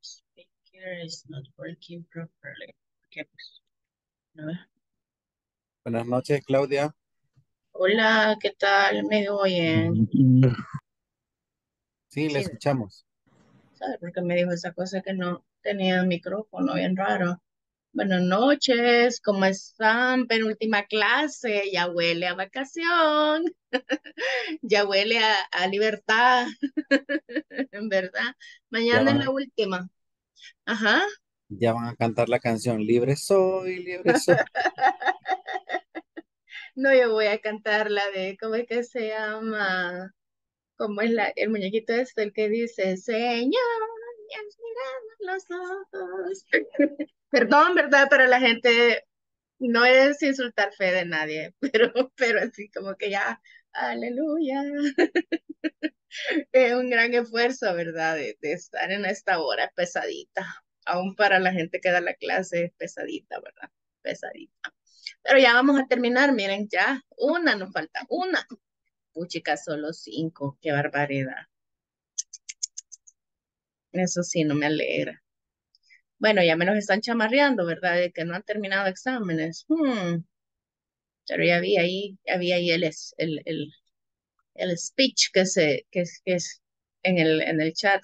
Speaker is not working properly. Okay, pues, a ver. Buenas noches, Claudia. Hola, ¿qué tal? ¿Me oyen? Sí, le Sí, escuchamos. ¿sabes por qué me dijo esa cosa que no tenía micrófono? Bien raro. Buenas noches, ¿cómo están? Penúltima clase, ya huele a vacación, ya huele a libertad, en verdad. Ya Mañana es van la a, última. Ajá. ya van a cantar la canción Libre soy, libre soy. No, yo voy a cantar la de, ¿cómo es que se llama? Como es el muñequito este, el que dice, Señor, mirando los ojos. Perdón, ¿verdad? Para la gente no es insultar fe de nadie, pero así como que ya, aleluya. Es un gran esfuerzo, ¿verdad? De estar en esta hora pesadita. Aún para la gente que da la clase es pesadita, ¿verdad? Pesadita. Pero ya vamos a terminar, miren, ya, una, nos falta una. Puchica, solo 5, qué barbaridad. Eso sí, no me alegra. Bueno, ya me los están chamarreando, ¿verdad? De que no han terminado exámenes. Pero ya había ahí el speech que es en el chat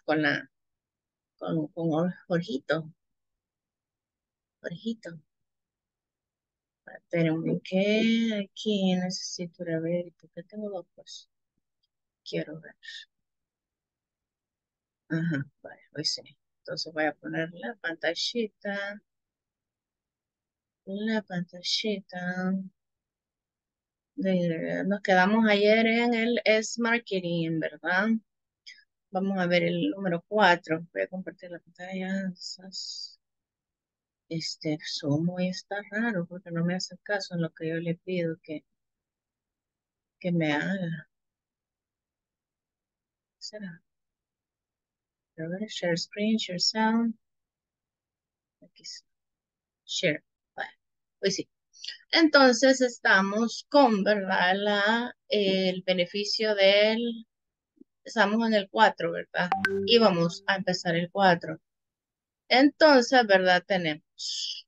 con Jorgito. Espérenme, que aquí necesito ir a ver, ¿y por qué tengo dos? Pues quiero ver. Ajá, vale, hoy sí. Entonces voy a poner la pantallita. Nos quedamos ayer en el S-Marketing, ¿verdad? Vamos a ver el número 4. Voy a compartir la pantalla. Sumo y está raro porque no me hace caso en lo que yo le pido que me haga. ¿Qué será? A ver, share screen, share sound. Aquí está. Share. Vale, pues sí. Entonces estamos con, ¿verdad? El beneficio estamos en el 4, ¿verdad? Y vamos a empezar el 4. Entonces, ¿verdad? Tenemos.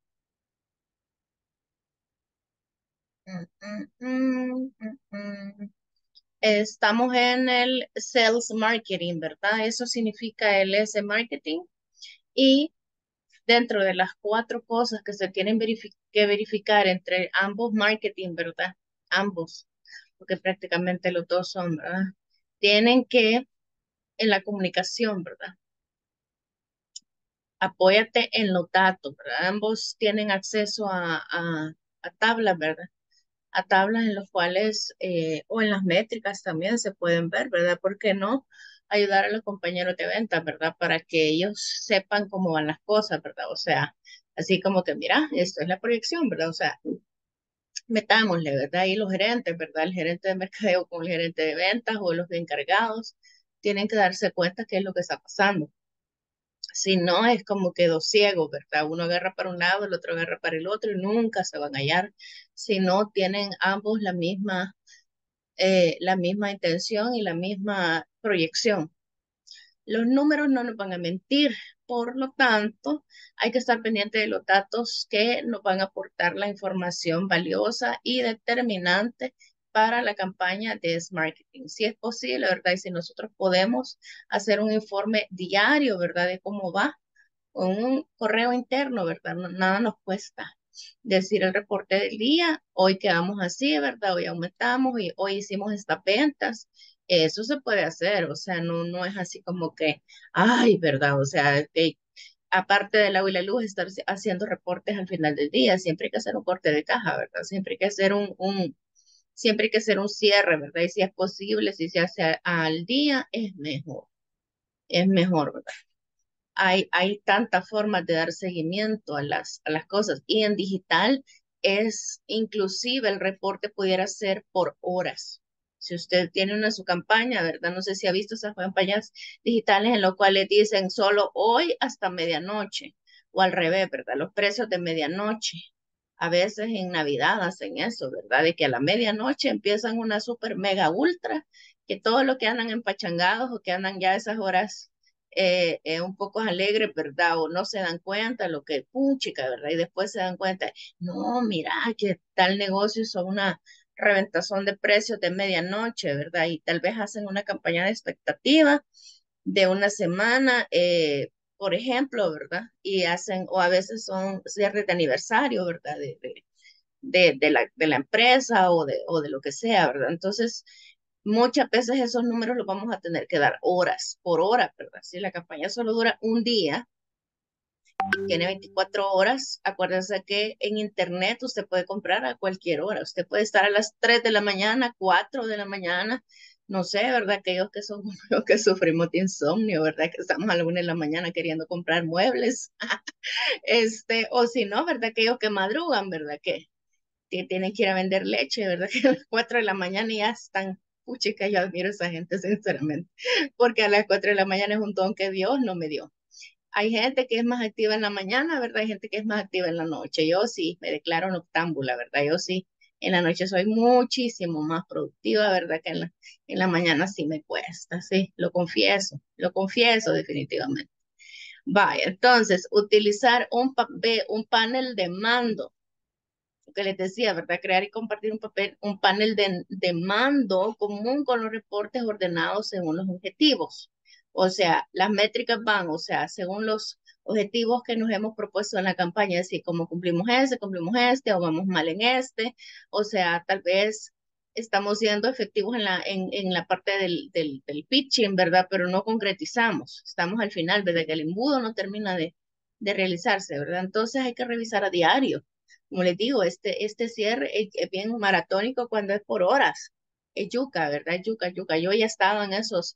mm, mm, mm, mm, mm. Estamos en el sales marketing, ¿verdad? Eso significa el S marketing. Y dentro de las 4 cosas que se tienen que verificar entre ambos marketing, ¿verdad? Ambos, porque prácticamente los dos son, ¿verdad? Tienen que, en la comunicación, ¿verdad? Apóyate en los datos, ¿verdad? Ambos tienen acceso a tablas, ¿verdad? A tablas en los cuales, o en las métricas también se pueden ver, ¿verdad? ¿Por qué no ayudar a los compañeros de venta, ¿verdad? Para que ellos sepan cómo van las cosas, ¿verdad? O sea, así como que, mira, esto es la proyección, ¿verdad? O sea, metámosle, ¿verdad? Y los gerentes, ¿verdad? El gerente de mercadeo con el gerente de ventas o los encargados tienen que darse cuenta qué es lo que está pasando. Si no, es como quedó ciego, ¿verdad? Uno agarra para un lado, el otro agarra para el otro y nunca se van a hallar. Si no, tienen ambos la misma intención y la misma proyección. Los números no nos van a mentir, por lo tanto, hay que estar pendiente de los datos que nos van a aportar la información valiosa y determinante para la campaña de marketing. Si es posible, ¿verdad? Y si nosotros podemos hacer un informe diario, ¿verdad? De cómo va con un correo interno, ¿verdad? Nada nos cuesta decir el reporte del día, hoy quedamos así, ¿verdad? Hoy aumentamos y hoy hicimos estas ventas. Eso se puede hacer, o sea, no es así como que, ay, ¿verdad? O sea, que aparte del agua y la luz, estar haciendo reportes al final del día, siempre hay que hacer un corte de caja, ¿verdad? Siempre hay que hacer siempre hay que hacer un cierre, ¿verdad? Y si es posible, si se hace al día, es mejor, ¿verdad? Hay tantas formas de dar seguimiento a las cosas y en digital es inclusive el reporte pudiera ser por horas. Si usted tiene una su campaña, ¿verdad? No sé si ha visto esas campañas digitales en las cuales dicen solo hoy hasta medianoche o al revés, ¿verdad? Los precios de medianoche. A veces en Navidad hacen eso, ¿verdad? De que a la medianoche empiezan una super mega ultra, que todo lo que andan empachangados o que andan ya a esas horas un poco alegre, ¿verdad? O no se dan cuenta lo que, puchica, ¿verdad? Y después se dan cuenta, no, mira, que tal negocio hizo una reventazón de precios de medianoche, ¿verdad? Y tal vez hacen una campaña de expectativa de una semana, por ejemplo, ¿verdad? Y hacen, o a veces son cierres de aniversario, ¿verdad? De la empresa o de lo que sea, ¿verdad? Entonces, muchas veces esos números los vamos a tener que dar horas por hora, ¿verdad? Si la campaña solo dura un día y tiene 24 horas, acuérdense que en internet usted puede comprar a cualquier hora. Usted puede estar a las 3 de la mañana, 4 de la mañana, no sé, ¿verdad? Aquellos que son como los que sufrimos de insomnio, ¿verdad? Que estamos a la 1 de la mañana queriendo comprar muebles, o si no, ¿verdad? Aquellos que madrugan, ¿verdad? Que tienen que ir a vender leche, ¿verdad? Que a las 4 de la mañana ya están, puchica, yo admiro a esa gente, sinceramente, porque a las 4 de la mañana es un don que Dios no me dio. Hay gente que es más activa en la mañana, ¿verdad? Hay gente que es más activa en la noche. Yo sí, me declaro noctámbula, ¿verdad? Yo sí, en la noche soy muchísimo más productiva, ¿verdad? Que en la mañana sí me cuesta, sí, lo confieso definitivamente. Vaya, entonces, utilizar un panel de mando que les decía, ¿verdad? Crear y compartir un panel de mando común con los reportes ordenados según los objetivos. O sea, las métricas van, o sea, según los objetivos que nos hemos propuesto en la campaña, es decir, cómo cumplimos este, o vamos mal en este, o sea, tal vez estamos siendo efectivos en la parte del pitching, ¿verdad? Pero no concretizamos, estamos al final, ¿verdad? Que el embudo no termina de realizarse, ¿verdad? Entonces hay que revisar a diario, como les digo, este cierre es bien maratónico cuando es por horas. Es yuca, ¿verdad? Es yuca, yuca. Yo ya he estado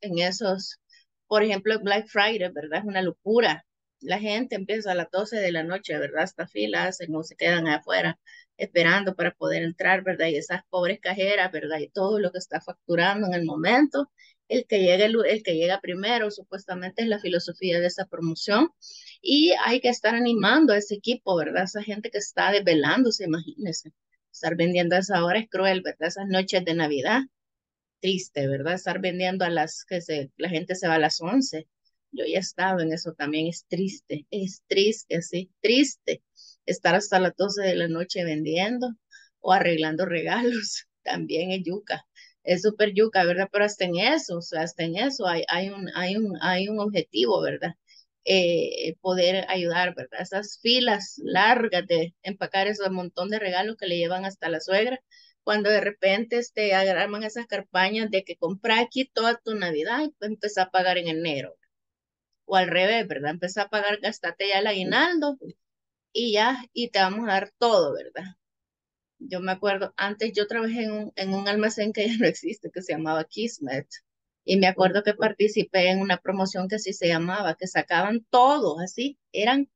por ejemplo, el Black Friday, ¿verdad? Es una locura. La gente empieza a las 12 de la noche, ¿verdad? Hasta filas, no se quedan afuera esperando para poder entrar, ¿verdad? Y esas pobres cajeras, ¿verdad? Y todo lo que está facturando en el momento, el que llega primero, supuestamente es la filosofía de esa promoción y hay que estar animando a ese equipo, ¿verdad? Esa gente que está desvelándose, imagínense. Estar vendiendo a esa hora es cruel, ¿verdad? Esas noches de Navidad, triste, ¿verdad? Estar vendiendo la gente se va a las 11. Yo ya he estado en eso también, es triste, así, triste. Estar hasta las 12 de la noche vendiendo o arreglando regalos, también es yuca. Es súper yuca, ¿verdad? Pero hasta en eso, o sea, hasta en eso hay un objetivo, ¿verdad? Poder ayudar, ¿verdad? Esas filas largas de empacar ese montón de regalos que le llevan hasta la suegra, cuando de repente agarran esas campañas de que compra aquí toda tu Navidad y pues empezar a pagar en enero, o al revés, ¿verdad? Empezar a pagar, gastate ya el aguinaldo y ya, y te vamos a dar todo, ¿verdad? Yo me acuerdo, antes yo trabajé en un almacén que ya no existe, que se llamaba Kismet. Y me acuerdo que participé en una promoción que así se llamaba, que sacaban todo, así, eran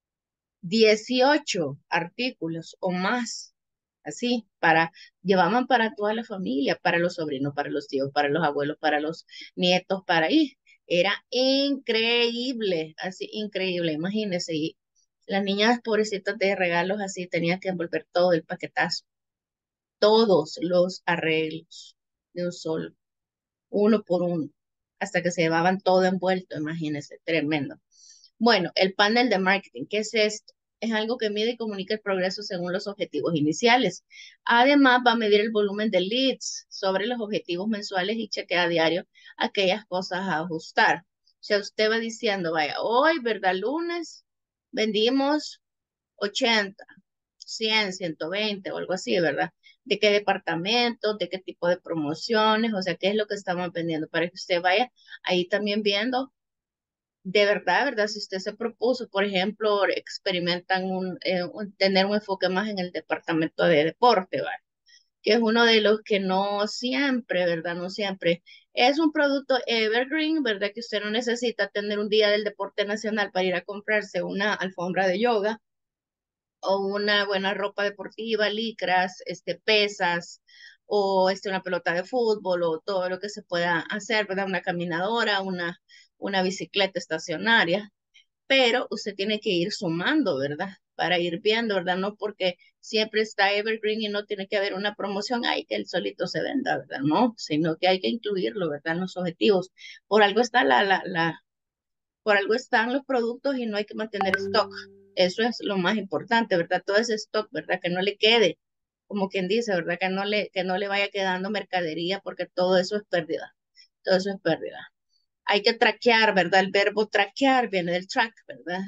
18 artículos o más, así, llevaban para toda la familia, para los sobrinos, para los tíos, para los abuelos, para los nietos, para ir. Era increíble, así, increíble, imagínense. Y las niñas pobrecitas de regalos así tenían que envolver todo el paquetazo, todos los arreglos de un solo, uno por uno, hasta que se llevaban todo envuelto, imagínense, tremendo. Bueno, el panel de marketing, ¿qué es esto? Es algo que mide y comunica el progreso según los objetivos iniciales. Además, va a medir el volumen de leads sobre los objetivos mensuales y chequea a diario aquellas cosas a ajustar. O sea, usted va diciendo, vaya, hoy, ¿verdad? Lunes, vendimos 80, 100, 120 o algo así, ¿verdad? De qué departamento, de qué tipo de promociones, o sea, qué es lo que estamos vendiendo, para que usted vaya ahí también viendo de verdad, ¿verdad? Si usted se propuso, por ejemplo, experimentan tener un enfoque más en el departamento de deporte, ¿vale? Que es uno de los que no siempre, ¿verdad? No siempre. Es un producto evergreen, ¿verdad? Que usted no necesita tener un día del deporte nacional para ir a comprarse una alfombra de yoga o una buena ropa deportiva, licras, pesas, o una pelota de fútbol, o todo lo que se pueda hacer, ¿verdad? Una caminadora, una bicicleta estacionaria, pero usted tiene que ir sumando, ¿verdad? Para ir viendo, ¿verdad? No porque siempre está Evergreen y no tiene que haber una promoción ahí que el solito se venda, ¿verdad? No, sino que hay que incluirlo, ¿verdad? En los objetivos. Por algo está Por algo están los productos y no hay que mantener stock. Eso es lo más importante, ¿verdad? Todo ese stock, ¿verdad? Que no le quede, como quien dice, ¿verdad? Que no le vaya quedando mercadería porque todo eso es pérdida. Todo eso es pérdida. Hay que traquear, ¿verdad? El verbo traquear viene del track, ¿verdad?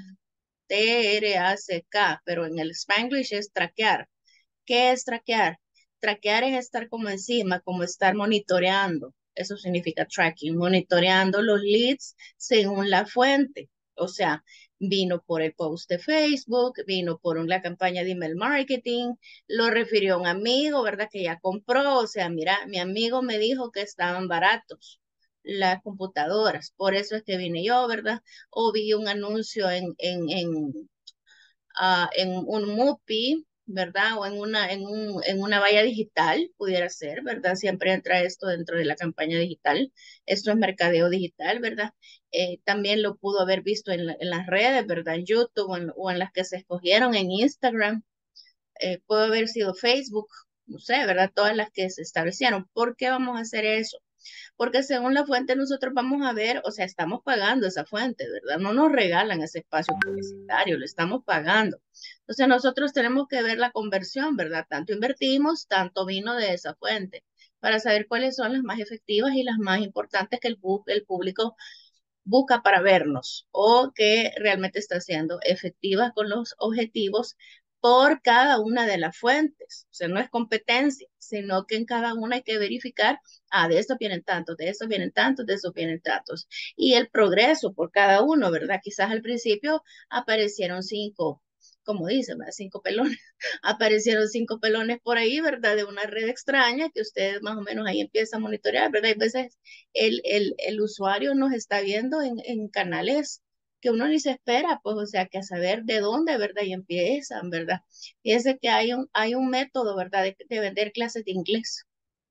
Track, pero en el Spanglish es traquear. ¿Qué es traquear? Traquear es estar como encima, como estar monitoreando. Eso significa tracking, monitoreando los leads según la fuente. O sea, vino por el post de Facebook, vino por la campaña de email marketing, lo refirió a un amigo, ¿verdad? Que ya compró. O sea, mira, mi amigo me dijo que estaban baratos las computadoras. Por eso es que vine yo, ¿verdad? O vi un anuncio en un MUPI, ¿verdad? O en una valla digital, pudiera ser, ¿verdad? Siempre entra esto dentro de la campaña digital. Esto es mercadeo digital, ¿verdad? También lo pudo haber visto en las redes, ¿verdad? En YouTube o en las que se escogieron en Instagram. Puede haber sido Facebook, no sé, ¿verdad? Todas las que se establecieron. ¿Por qué vamos a hacer eso? Porque según la fuente nosotros vamos a ver, o sea, estamos pagando esa fuente, ¿verdad? No nos regalan ese espacio publicitario, lo estamos pagando. Entonces nosotros tenemos que ver la conversión, ¿verdad? Tanto invertimos, tanto vino de esa fuente, para saber cuáles son las más efectivas y las más importantes que el público busca para vernos o que realmente está siendo efectiva con los objetivos por cada una de las fuentes. O sea, no es competencia, sino que en cada una hay que verificar, de esto vienen tantos, de esto vienen tantos, de eso vienen tantos. Y el progreso por cada uno, ¿verdad? Quizás al principio aparecieron cinco, como dicen, ¿verdad? Cinco pelones. Aparecieron cinco pelones por ahí, ¿verdad? De una red extraña que usted más o menos ahí empieza a monitorear, ¿verdad? Hay veces el usuario nos está viendo en canales que uno ni se espera, pues, o sea, que a saber de dónde, ¿verdad? Y empiezan, ¿verdad? Fíjese que hay un método, ¿verdad? De vender clases de inglés.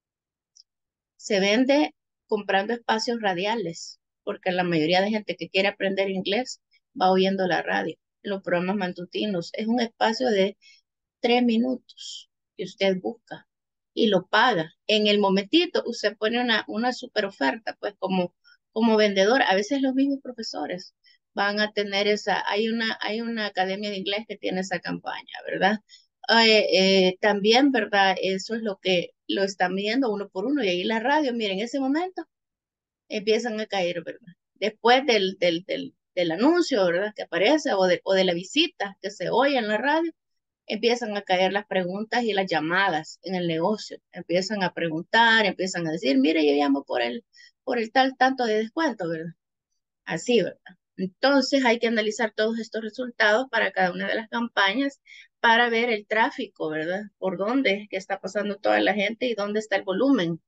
Se vende comprando espacios radiales, porque la mayoría de gente que quiere aprender inglés va oyendo la radio, los programas matutinos. Es un espacio de 3 minutos que usted busca y lo paga. En el momentito usted pone una super oferta, pues como vendedor, a veces los mismos profesores van a tener hay una academia de inglés que tiene esa campaña, ¿verdad? También, ¿verdad? Eso es lo que lo están viendo uno por uno y ahí la radio, miren, en ese momento empiezan a caer, ¿verdad? Después del anuncio, ¿verdad? Que aparece o de la visita que se oye en la radio, empiezan a caer las preguntas y las llamadas en el negocio. Empiezan a preguntar, empiezan a decir, mire, yo llamo por el tal tanto de descuento, ¿verdad? Así, ¿verdad? Entonces hay que analizar todos estos resultados para cada una de las campañas para ver el tráfico, ¿verdad? Por dónde es que está pasando toda la gente y dónde está el volumen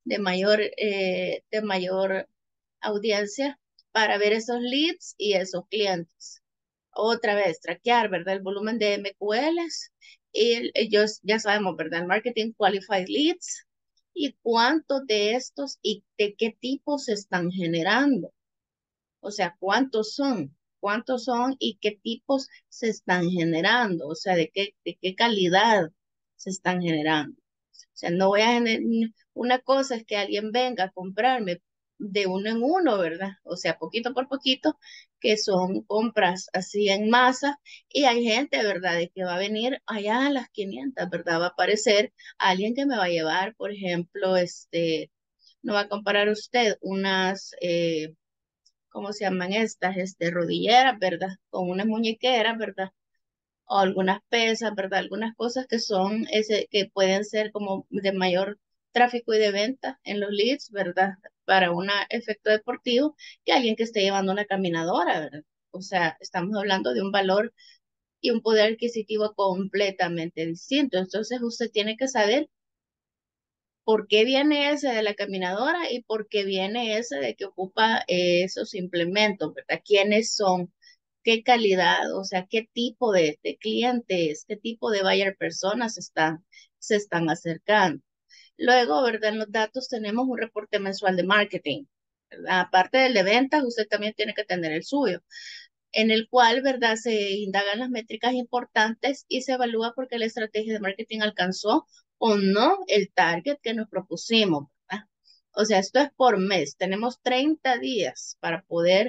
de mayor audiencia para ver esos leads y esos clientes. Otra vez, traquear, ¿verdad? El volumen de MQLs y ellos ya sabemos, ¿verdad? El Marketing Qualified Leads y cuántos de estos y de qué tipos se están generando. O sea, cuántos son y qué tipos se están generando, o sea, de qué calidad se están generando. O sea, no voy a generar, una cosa es que alguien venga a comprarme de uno en uno, ¿verdad? O sea, poquito por poquito, que son compras así en masa, y hay gente, ¿verdad?, de que va a venir allá a las 500, ¿verdad? Va a aparecer alguien que me va a llevar, por ejemplo, no va a comparar usted unas, ¿cómo se llaman estas? Rodilleras, ¿verdad? Con unas muñequeras, ¿verdad? O algunas pesas, ¿verdad? Algunas cosas que son, que pueden ser como de mayor tráfico y de venta en los leads, ¿verdad? Para un efecto deportivo, que alguien que esté llevando una caminadora, ¿verdad? O sea, estamos hablando de un valor y un poder adquisitivo completamente distinto. Entonces, usted tiene que saber por qué viene ese de la caminadora y por qué viene ese de que ocupa esos implementos, ¿verdad? ¿Quiénes son? ¿Qué calidad? O sea, ¿qué tipo de clientes, qué tipo de buyer personas se están acercando? Luego, ¿verdad? En los datos tenemos un reporte mensual de marketing, ¿verdad? Aparte del de ventas, usted también tiene que tener el suyo, en el cual, ¿verdad? Se indagan las métricas importantes y se evalúa por qué la estrategia de marketing alcanzó o no el target que nos propusimos, ¿verdad? O sea, esto es por mes. Tenemos 30 días para poder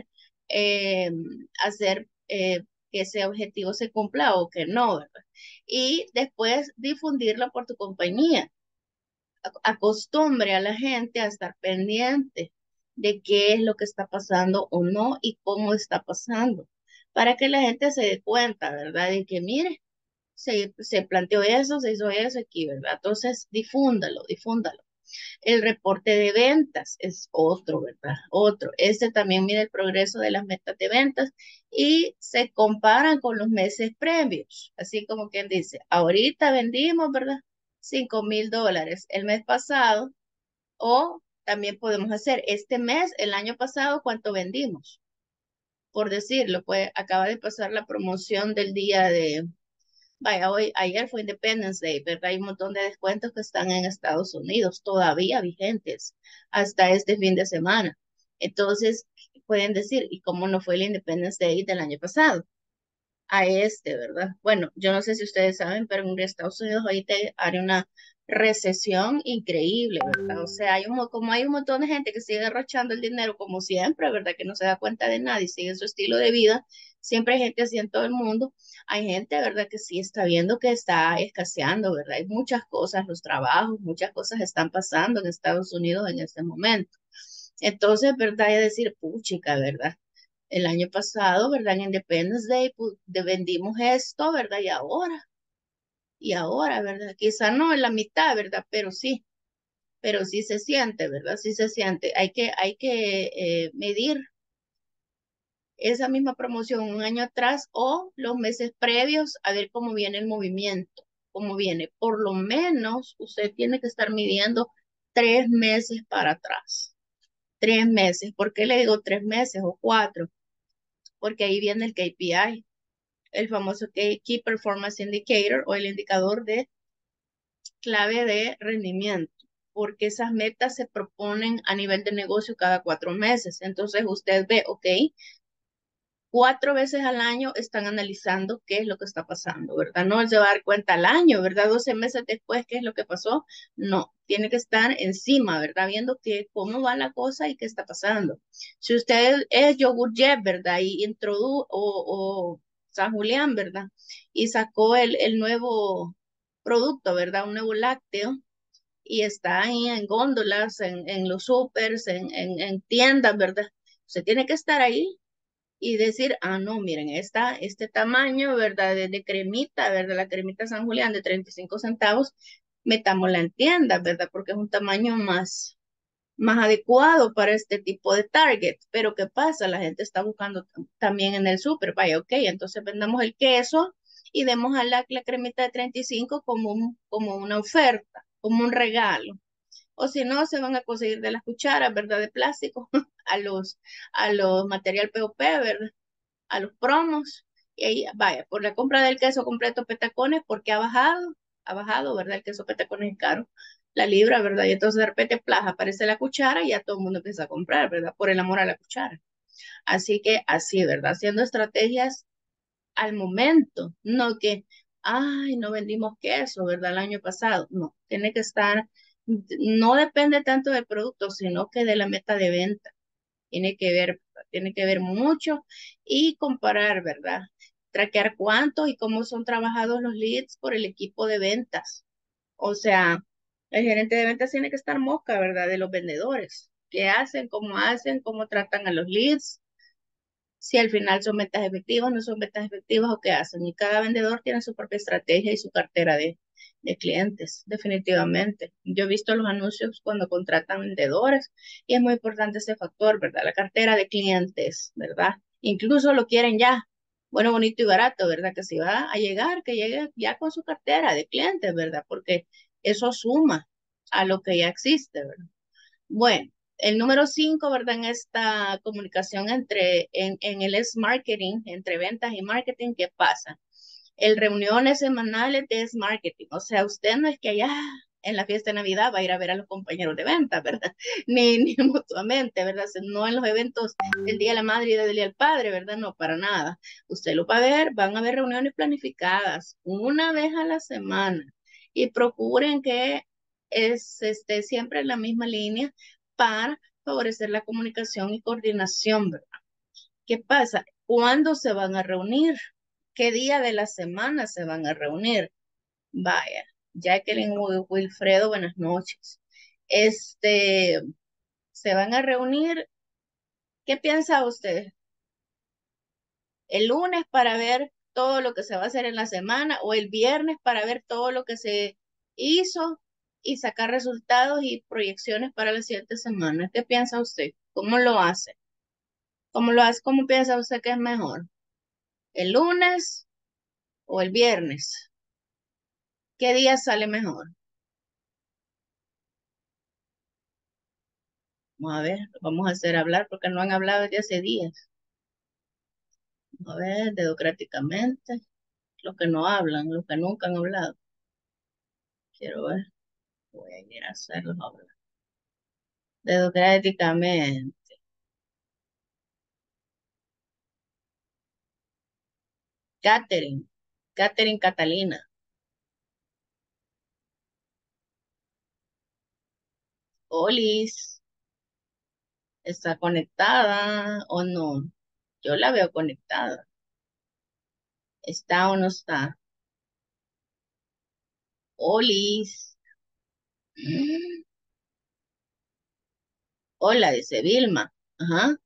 eh, hacer que ese objetivo se cumpla o que no, ¿verdad? Y después difundirlo por tu compañía. Acostumbre a la gente a estar pendiente de qué es lo que está pasando o no y cómo está pasando, para que la gente se dé cuenta, ¿verdad? De que, mire, se planteó eso, se hizo eso aquí, ¿verdad? Entonces, difúndalo, difúndalo. El reporte de ventas es otro, ¿verdad? Otro. Este también mide el progreso de las metas de ventas y se comparan con los meses previos. Así como quien dice, ahorita vendimos, ¿verdad? $5,000 el mes pasado, o también podemos hacer este mes, el año pasado, ¿cuánto vendimos? Por decirlo, pues acaba de pasar la promoción del día de, vaya, ayer fue Independence Day, ¿verdad? Hay un montón de descuentos que están en Estados Unidos todavía vigentes hasta este fin de semana. Entonces, pueden decir, ¿y cómo no fue el Independence Day del año pasado? A este, ¿verdad? Bueno, yo no sé si ustedes saben, pero en Estados Unidos ahorita hay una recesión increíble, ¿verdad? O sea, como hay un montón de gente que sigue derrochando el dinero como siempre, ¿verdad? Que no se da cuenta de nada y sigue su estilo de vida. Siempre hay gente así en todo el mundo. Hay gente, ¿verdad? Que sí está viendo que está escaseando, ¿verdad? Hay muchas cosas, los trabajos, muchas cosas están pasando en Estados Unidos en este momento. Entonces, ¿verdad? Es decir, puchica, ¿verdad? El año pasado, ¿verdad? En Independence Day, vendimos esto, ¿verdad? Y ahora, ¿verdad? Quizá no en la mitad, ¿verdad? Pero sí se siente, ¿verdad? Sí se siente. Hay que medir esa misma promoción un año atrás o los meses previos a ver cómo viene el movimiento, cómo viene. Por lo menos usted tiene que estar midiendo 3 meses para atrás. 3 meses. ¿Por qué le digo 3 meses o 4? Porque ahí viene el KPI, el famoso Key Performance Indicator o el indicador de clave de rendimiento, porque esas metas se proponen a nivel de negocio cada 4 meses. Entonces usted ve, ok, 4 veces al año están analizando qué es lo que está pasando, ¿verdad? No se va a dar cuenta al año, ¿verdad? 12 meses después, ¿qué es lo que pasó? No, tiene que estar encima, ¿verdad? Viendo cómo va la cosa y qué está pasando. Si usted es Yogurt Jet, ¿verdad? Y introdujo, o San Julián, ¿verdad? Y sacó el nuevo producto, ¿verdad? Un nuevo lácteo. Y está ahí en góndolas, en los supers, en tiendas, ¿verdad? Usted tiene que estar ahí y decir, ah, no, miren, este tamaño, ¿verdad? De cremita, ¿verdad? La cremita San Julián de 35 centavos, metámosla en tienda, ¿verdad? Porque es un tamaño más adecuado para este tipo de target. Pero ¿qué pasa? La gente está buscando también en el súper, vaya, ok, entonces vendamos el queso y demos a la cremita de 35 como una oferta, como un regalo. O si no, se van a conseguir de las cucharas, ¿verdad? De plástico, a los material POP, ¿verdad? A los promos. Y ahí, vaya, por la compra del queso completo petacones, porque ha bajado, ¿verdad? El queso petacones es caro, la libra, ¿verdad? Y entonces de repente, plaza, aparece la cuchara y ya todo el mundo empieza a comprar, ¿verdad? Por el amor a la cuchara. Así que así, ¿verdad? Haciendo estrategias al momento, no que, ay, no vendimos queso, ¿verdad? El año pasado. No, tiene que estar, no depende tanto del producto, sino que de la meta de venta. Tiene que ver mucho y comparar, ¿verdad? Traquear cuántos y cómo son trabajados los leads por el equipo de ventas. O sea, el gerente de ventas tiene que estar mosca, ¿verdad? De los vendedores. ¿Qué hacen, cómo tratan a los leads? Si al final son ventas efectivas, no son ventas efectivas o qué hacen. Y cada vendedor tiene su propia estrategia y su cartera de clientes, definitivamente. Yo he visto los anuncios cuando contratan vendedores y es muy importante ese factor, ¿verdad? La cartera de clientes, ¿verdad? Incluso lo quieren ya, bueno, bonito y barato, ¿verdad? Que si va a llegar, que llegue ya con su cartera de clientes, ¿verdad? Porque eso suma a lo que ya existe, ¿verdad? Bueno, el número 5, ¿verdad? En esta comunicación en el S-Marketing, entre ventas y marketing, ¿qué pasa? El reuniones semanales de S-Marketing. O sea, usted no es que allá en la fiesta de Navidad va a ir a ver a los compañeros de venta, ¿verdad? Ni mutuamente, ¿verdad? No en los eventos del Día de la Madre y del Día del Padre, ¿verdad? No, para nada. Usted lo va a ver, van a haber reuniones planificadas una vez a la semana y procuren que esté siempre en la misma línea para favorecer la comunicación y coordinación, ¿verdad? ¿Qué pasa? ¿Cuándo se van a reunir? ¿Qué día de la semana se van a reunir? Vaya, Jacqueline Wilfredo, buenas noches. Este, ¿Se van a reunir? ¿Qué piensa usted? ¿El lunes para ver todo lo que se va a hacer en la semana o el viernes para ver todo lo que se hizo y sacar resultados y proyecciones para la siguiente semana? ¿Qué piensa usted? ¿Cómo lo hace? ¿Cómo lo hace? ¿Cómo piensa usted que es mejor? ¿El lunes o el viernes? ¿Qué día sale mejor? Vamos a ver, vamos a hacer hablar porque no han hablado desde hace días. A ver, democráticamente, los que no hablan, los que nunca han hablado. Quiero ver, voy a ir a hacerlos hablar. Democráticamente. Catherine, Catherine Catalina. Olis, ¿está conectada o no? Yo la veo conectada. ¿Está o no está? Olis. Mm, Hola, dice Vilma. Ajá.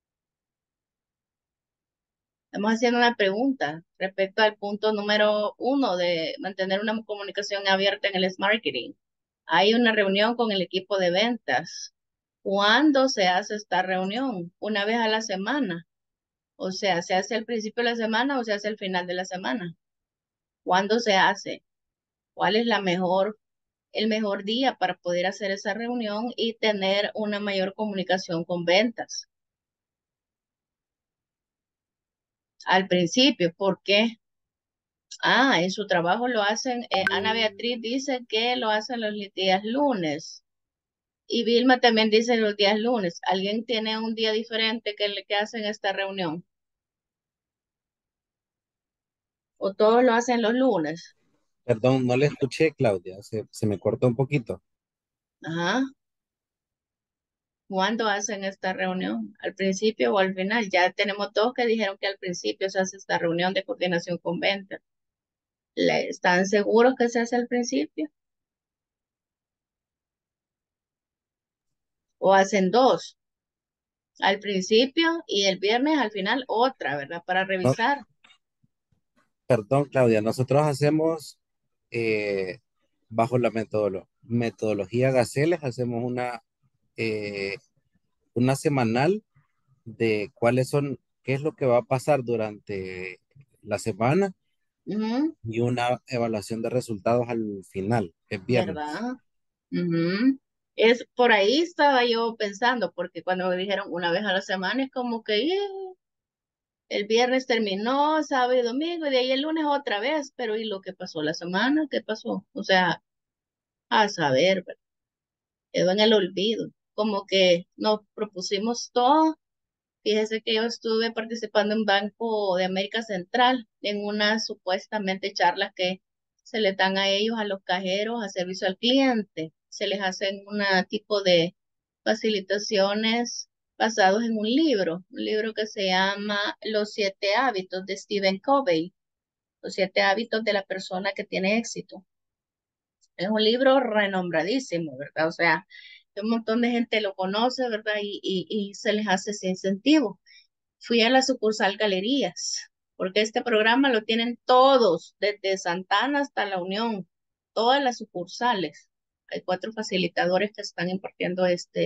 Estamos haciendo una pregunta respecto al punto número 1 de mantener una comunicación abierta en el Smart Marketing. Hay una reunión con el equipo de ventas. ¿Cuándo se hace esta reunión? Una vez a la semana. O sea, ¿se hace al principio de la semana o se hace al final de la semana? ¿Cuándo se hace? ¿Cuál es el mejor día para poder hacer esa reunión y tener una mayor comunicación con ventas? Al principio, ¿por qué? En su trabajo lo hacen, Ana Beatriz dice que lo hacen los días lunes y Vilma también dice los días lunes. ¿Alguien tiene un día diferente que hacen esta reunión? ¿O todos lo hacen los lunes? Perdón, no le escuché, Claudia, se me cortó un poquito. Ajá. ¿Cuándo hacen esta reunión? ¿Al principio o al final? Ya tenemos dos que dijeron que al principio se hace esta reunión de coordinación con ventas. ¿Están seguros que se hace al principio? ¿O hacen dos? Al principio y el viernes al final otra, ¿verdad? Para No, revisar. perdón, Claudia, nosotros hacemos bajo la metodología Gaceles, hacemos eh, una semanal de qué es lo que va a pasar durante la semana Ujú, y una evaluación de resultados al final, el viernes. ¿verdad? Ujú. Por ahí estaba yo pensando, porque cuando me dijeron una vez a la semana es como que el viernes terminó, sábado y domingo, y de ahí el lunes otra vez, pero ¿y lo que pasó la semana? ¿Qué pasó? O sea, a saber, ¿verdad? Quedó en el olvido. Como que nos propusimos todo. Fíjese que yo estuve participando en Banco de América Central en una supuestamente charla que se le dan a ellos, a los cajeros, a servicio al cliente. Se les hacen un tipo de facilitaciones basados en un libro que se llama Los siete hábitos de Stephen Covey, los siete hábitos de la persona que tiene éxito. Es un libro renombradísimo, ¿verdad? O sea, un montón de gente lo conoce, ¿verdad? Y se les hace ese incentivo. Fui a la sucursal Galerías, porque este programa lo tienen todos, desde Santana hasta La Unión, todas las sucursales. Hay cuatro facilitadores que están impartiendo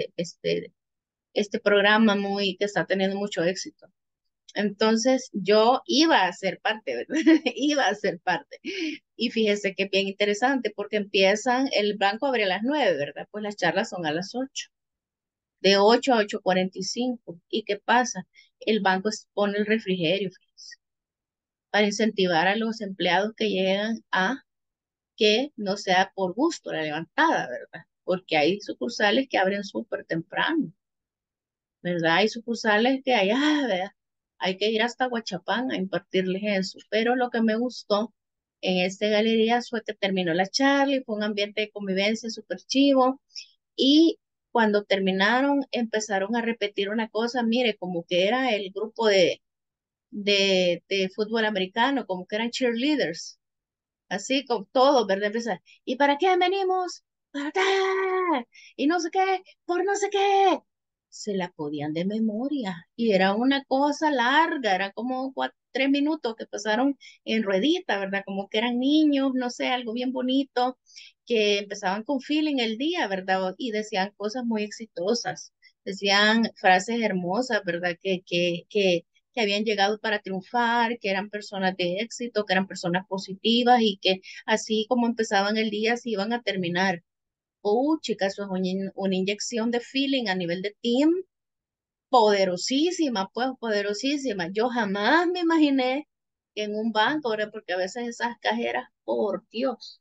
este programa que está teniendo mucho éxito. Entonces yo iba a ser parte, ¿verdad? Iba a ser parte. Y fíjese que bien interesante porque el banco abre a las 9, ¿verdad? Pues las charlas son a las 8, de 8 a 8:45. ¿Y qué pasa? El banco pone el refrigerio, fíjese, para incentivar a los empleados que llegan a que no sea por gusto la levantada, ¿verdad? Porque hay sucursales que abren súper temprano, ¿verdad? Hay sucursales que ¿verdad? Hay que ir hasta Guachapán a impartirles eso. Pero lo que me gustó en esta galería fue que terminó la charla y fue un ambiente de convivencia súper chivo. Y cuando terminaron, empezaron a repetir una cosa, mire, como que era el grupo de fútbol americano, como que eran cheerleaders, así con todo, ¿verdad? Empezar, ¿y para qué venimos? Para tal, y no sé qué, por no sé qué. Se la podían de memoria y era una cosa larga, era como 3 minutos que pasaron en ruedita, ¿verdad? Como que eran niños, no sé, algo bien bonito, que empezaban con feeling el día, ¿verdad? Y decían cosas muy exitosas, decían frases hermosas, ¿verdad? Que habían llegado para triunfar, que eran personas de éxito, que eran personas positivas y que así como empezaban el día, así iban a terminar. Chicas, eso es una inyección de feeling a nivel de team poderosísima, pues poderosísima. Yo jamás me imaginé que en un banco, ¿verdad? Porque a veces esas cajeras, por Dios,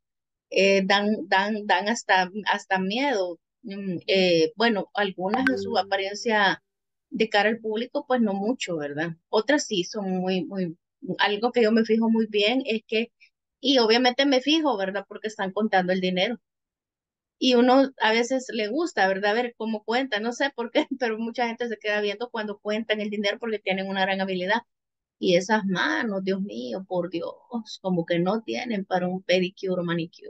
dan hasta miedo. Bueno, algunas en su apariencia de cara al público, pues no mucho, ¿verdad? Otras sí son algo que yo me fijo muy bien es que, y obviamente me fijo, ¿verdad? Porque están contando el dinero. Y uno a veces le gusta, ¿verdad? Ver cómo cuenta, no sé por qué, pero mucha gente se queda viendo cuando cuentan el dinero porque tienen una gran habilidad. Y esas manos, Dios mío, por Dios, como que no tienen para un pedicure o manicure.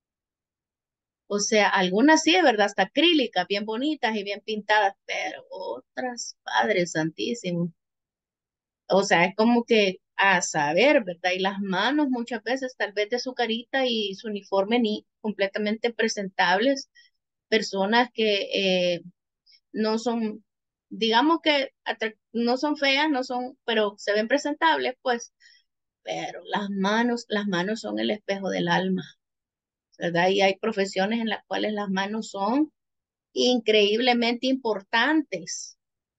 O sea, algunas sí, ¿verdad? Hasta acrílicas, bien bonitas y bien pintadas, pero otras, Padre Santísimo. O sea, es como que a saber, ¿verdad? Y las manos muchas veces, tal vez de su carita y su uniforme ni completamente presentables, personas que no son, digamos que no son feas, no son, pero se ven presentables, pues, pero las manos son el espejo del alma, ¿verdad? Y hay profesiones en las cuales las manos son increíblemente importantes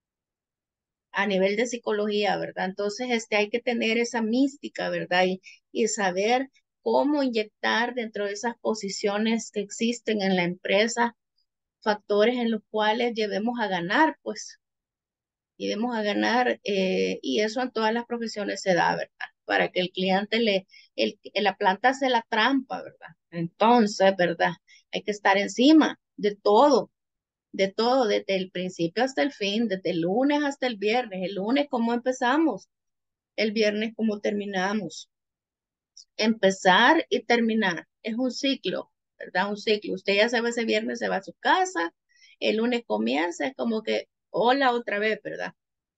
a nivel de psicología, ¿verdad? Entonces, hay que tener esa mística, ¿verdad? Y saber cómo inyectar dentro de esas posiciones que existen en la empresa factores en los cuales llevemos a ganar, pues, llevemos a ganar, y eso en todas las profesiones se da, ¿verdad? Para que el cliente la planta hace la trampa, ¿verdad? Entonces, ¿verdad? Hay que estar encima de todo, desde el principio hasta el fin, desde el lunes hasta el viernes. El lunes, ¿cómo empezamos? El viernes, ¿cómo terminamos? Empezar y terminar. Es un ciclo, ¿verdad? Un ciclo. Usted ya se va ese viernes, se va a su casa, el lunes comienza, es como que, hola otra vez, ¿verdad?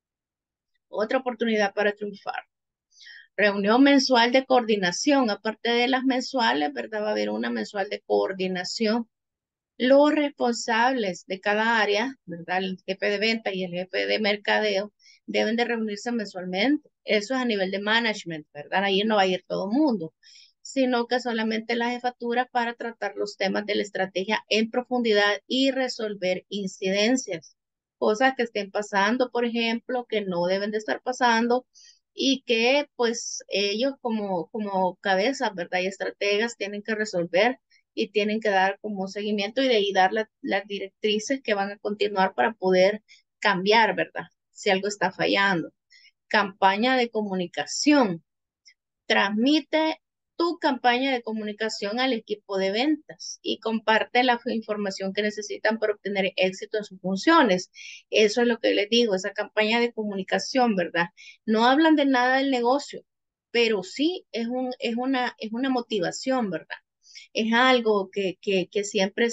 Otra oportunidad para triunfar. Reunión mensual de coordinación, aparte de las mensuales, ¿verdad? Va a haber una mensual de coordinación. Los responsables de cada área, ¿verdad? El jefe de venta y el jefe de mercadeo deben de reunirse mensualmente. Eso es a nivel de management, ¿verdad? Ahí no va a ir todo el mundo, sino que solamente la jefatura para tratar los temas de la estrategia en profundidad y resolver incidencias. Cosas que estén pasando, por ejemplo, que no deben de estar pasando y que pues ellos como cabezas, ¿verdad? Y estrategas tienen que resolver y tienen que dar como seguimiento y de ahí dar las directrices que van a continuar para poder cambiar, ¿verdad? Si algo está fallando. Campaña de comunicación. Transmite tu campaña de comunicación al equipo de ventas y comparte la información que necesitan para obtener éxito en sus funciones. Eso es lo que les digo, esa campaña de comunicación, ¿verdad? No hablan de nada del negocio, pero sí es una motivación, ¿verdad? Es algo que siempre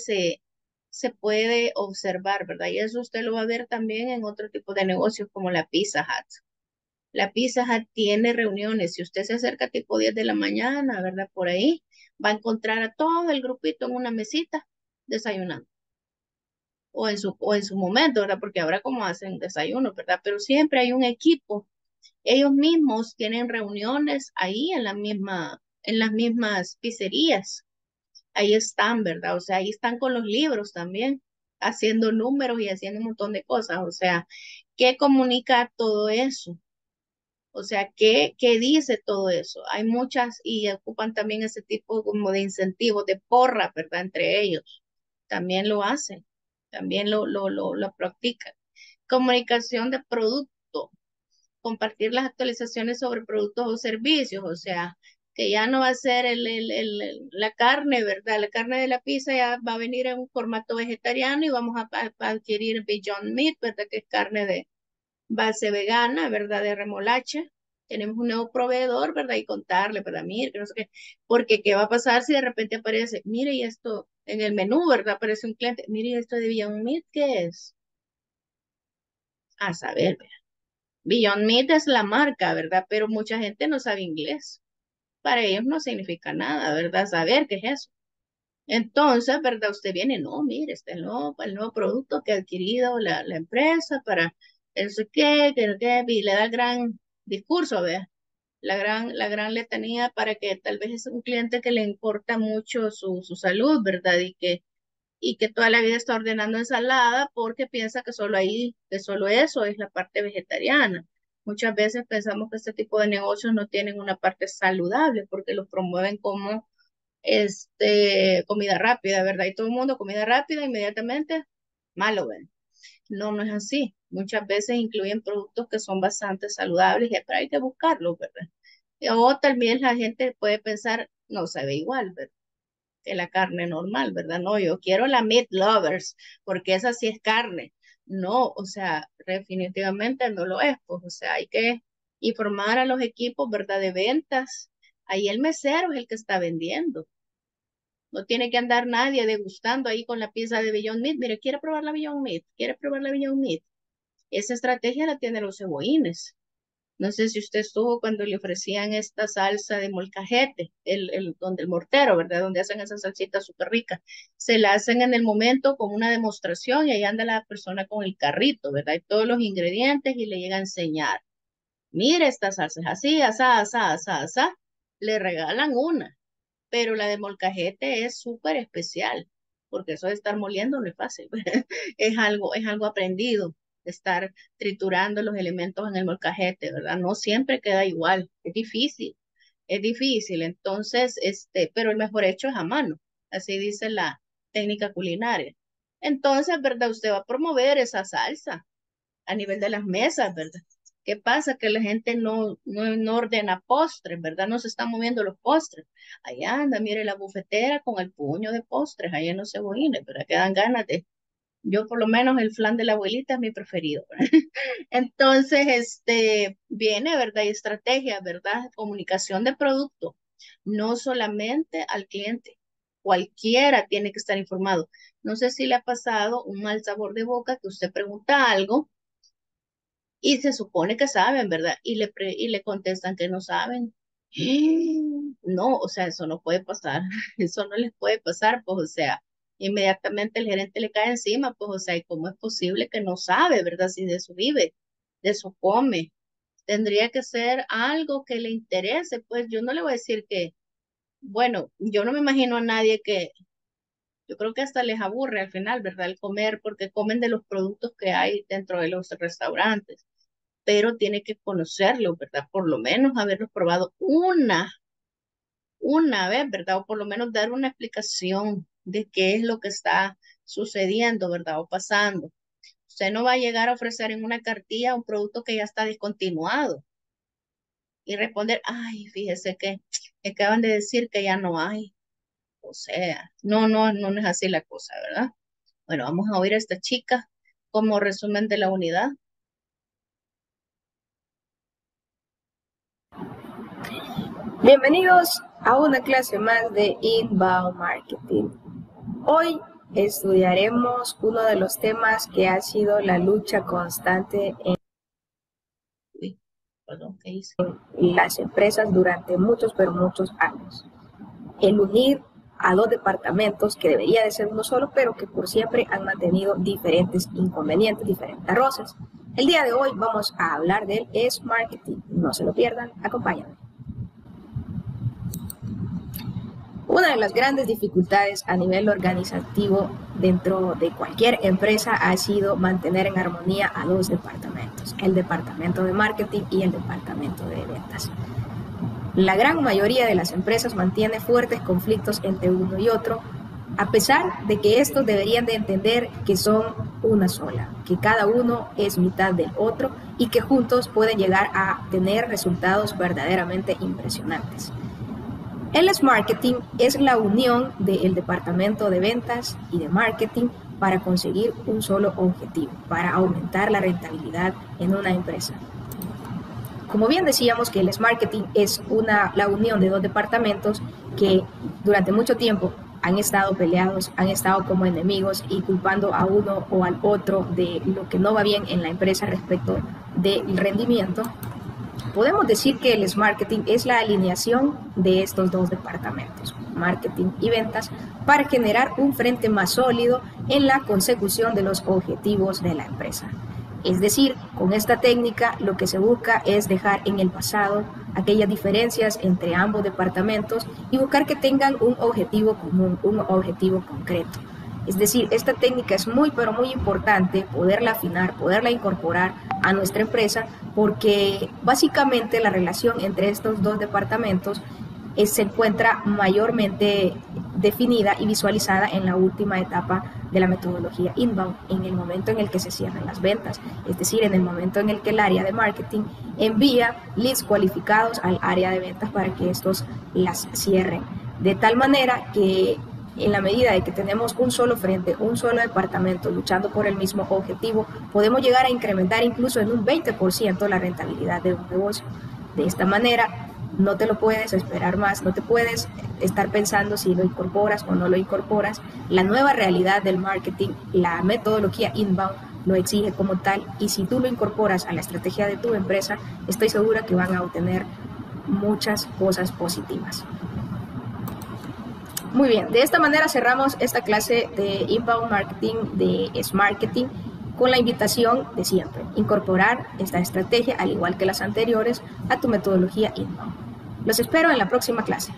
se puede observar, ¿verdad? Y eso usted lo va a ver también en otro tipo de negocios como la Pizza Hut. La Pizza Hut tiene reuniones. Si usted se acerca tipo 10 de la mañana, ¿verdad? Por ahí, va a encontrar a todo el grupito en una mesita desayunando. O en su momento, ¿verdad? Porque ahora como hacen desayuno, ¿verdad? Pero siempre hay un equipo. Ellos mismos tienen reuniones ahí en las mismas pizzerías. Ahí están, ¿verdad? O sea, ahí están con los libros también, haciendo números y haciendo un montón de cosas. O sea, ¿qué comunica todo eso? O sea, ¿qué dice todo eso? Hay muchas y ocupan también ese tipo como de incentivos, de porra, ¿verdad? Entre ellos. También lo hacen, también lo practican. Comunicación de producto, compartir las actualizaciones sobre productos o servicios, o sea, que ya no va a ser la carne, ¿verdad? La carne de la pizza ya va a venir en un formato vegetariano y vamos a adquirir Beyond Meat, ¿verdad? Que es carne de base vegana, ¿verdad? De remolacha. Tenemos un nuevo proveedor, ¿verdad? Y contarle, ¿verdad? Mire, que no sé qué. Porque, ¿qué va a pasar si de repente aparece, mire, y esto en el menú, ¿verdad? Aparece un cliente, mire, ¿y esto de Beyond Meat qué es? A saber, ¿verdad? Beyond Meat es la marca, ¿verdad? Pero mucha gente no sabe inglés. Para ellos no significa nada, ¿verdad? Saber qué es eso. Entonces, ¿verdad? Usted viene, no, mire, este es el nuevo producto que ha adquirido la empresa para no sé qué, que no qué, y le da el gran discurso, ¿vea? La gran letanía para que tal vez es un cliente que le importa mucho su salud, ¿verdad? Y que toda la vida está ordenando ensalada porque piensa que solo ahí, que solo eso es la parte vegetariana. Muchas veces pensamos que este tipo de negocios no tienen una parte saludable porque los promueven como comida rápida, ¿verdad? Y todo el mundo comida rápida inmediatamente, malo, ¿verdad? No, no es así. Muchas veces incluyen productos que son bastante saludables, pero hay que buscarlos, ¿verdad? O también la gente puede pensar, no sabe igual, ¿verdad? Que la carne normal, ¿verdad? No, yo quiero la meat lovers, porque esa sí es carne. No, o sea, definitivamente no lo es, pues, o sea, hay que informar a los equipos, ¿verdad? De ventas. Ahí el mesero es el que está vendiendo. No tiene que andar nadie degustando ahí con la pieza de Beyond Meat. Mire, quiere probar la Beyond Meat, quiere probar la Beyond Meat. Esa estrategia la tienen los cebollines. No sé si usted estuvo cuando le ofrecían esta salsa de molcajete, donde el mortero, ¿verdad? Donde hacen esa salsita súper rica. Se la hacen en el momento con una demostración y ahí anda la persona con el carrito, ¿verdad? Y todos los ingredientes y le llega a enseñar. Mire, esta salsa es así, asá, asá, asá, asá. Le regalan una, pero la de molcajete es súper especial, porque eso de estar moliendo no es fácil, es algo aprendido, estar triturando los elementos en el molcajete, ¿verdad? No siempre queda igual, es difícil, entonces, pero el mejor hecho es a mano, así dice la técnica culinaria. Entonces, ¿verdad? Usted va a promover esa salsa a nivel de las mesas, ¿verdad? ¿Qué pasa? Que la gente no ordena postres, ¿verdad? No se están moviendo los postres. Ahí anda, mire la bufetera con el puño de postres, ahí en los cebollines, ¿verdad? Que dan ganas de... Yo por lo menos el flan de la abuelita es mi preferido, ¿verdad? Entonces, viene, ¿verdad? Y estrategia, ¿verdad? Comunicación de producto, no solamente al cliente. Cualquiera tiene que estar informado. No sé si le ha pasado un mal sabor de boca que usted pregunta algo y se supone que saben, ¿verdad? Y le contestan que no saben. No, o sea, eso no puede pasar, eso no les puede pasar, pues, o sea, inmediatamente el gerente le cae encima, pues, o sea, ¿y cómo es posible que no sabe, ¿verdad? Si de eso vive, de eso come. Tendría que ser algo que le interese, pues yo no le voy a decir que, bueno, yo no me imagino a nadie que, yo creo que hasta les aburre al final, ¿verdad? El comer, porque comen de los productos que hay dentro de los restaurantes, pero tiene que conocerlo, ¿verdad? Por lo menos haberlos probado una vez, ¿verdad? O por lo menos dar una explicación de qué es lo que está sucediendo, ¿verdad? O pasando. Usted no va a llegar a ofrecer en una cartilla un producto que ya está discontinuado y responder, ay, fíjese que acaban de decir que ya no hay. O sea, no, no, no es así la cosa, ¿verdad? Bueno, vamos a oír a esta chica como resumen de la unidad. Bienvenidos a una clase más de Inbound Marketing. Hoy estudiaremos uno de los temas que ha sido la lucha constante en Uy, perdón, ¿qué hice? las empresas durante muchos, pero muchos años. El unir a dos departamentos que debería de ser uno solo, pero que por siempre han mantenido diferentes inconvenientes, diferentes roces. El día de hoy vamos a hablar del S-Marketing. No se lo pierdan, acompáñenme. Una de las grandes dificultades a nivel organizativo dentro de cualquier empresa ha sido mantener en armonía a dos departamentos, el departamento de marketing y el departamento de ventas. La gran mayoría de las empresas mantiene fuertes conflictos entre uno y otro, a pesar de que estos deberían de entender que son una sola, que cada uno es mitad del otro y que juntos pueden llegar a tener resultados verdaderamente impresionantes. El marketing es la unión del departamento de ventas y de marketing para conseguir un solo objetivo, para aumentar la rentabilidad en una empresa. Como bien decíamos que el marketing es la unión de dos departamentos que durante mucho tiempo han estado peleados, han estado como enemigos y culpando a uno o al otro de lo que no va bien en la empresa respecto del rendimiento. Podemos decir que el marketing es la alineación de estos dos departamentos, marketing y ventas, para generar un frente más sólido en la consecución de los objetivos de la empresa. Es decir, con esta técnica lo que se busca es dejar en el pasado aquellas diferencias entre ambos departamentos y buscar que tengan un objetivo común, un objetivo concreto. Es decir, esta técnica es muy, pero muy importante poderla afinar, poderla incorporar a nuestra empresa, porque básicamente la relación entre estos dos departamentos se encuentra mayormente definida y visualizada en la última etapa de la metodología inbound, en el momento en el que se cierran las ventas, es decir, en el momento en el que el área de marketing envía leads cualificados al área de ventas para que estos las cierren. De tal manera que en la medida de que tenemos un solo frente, un solo departamento luchando por el mismo objetivo, podemos llegar a incrementar incluso en un 20% la rentabilidad de un negocio. De esta manera, no te lo puedes esperar más, no te puedes estar pensando si lo incorporas o no lo incorporas. La nueva realidad del marketing, la metodología inbound, lo exige como tal, y si tú lo incorporas a la estrategia de tu empresa, estoy segura que van a obtener muchas cosas positivas. Muy bien, de esta manera cerramos esta clase de Inbound Marketing, de Smarketing, con la invitación de siempre, incorporar esta estrategia, al igual que las anteriores, a tu metodología Inbound. Los espero en la próxima clase.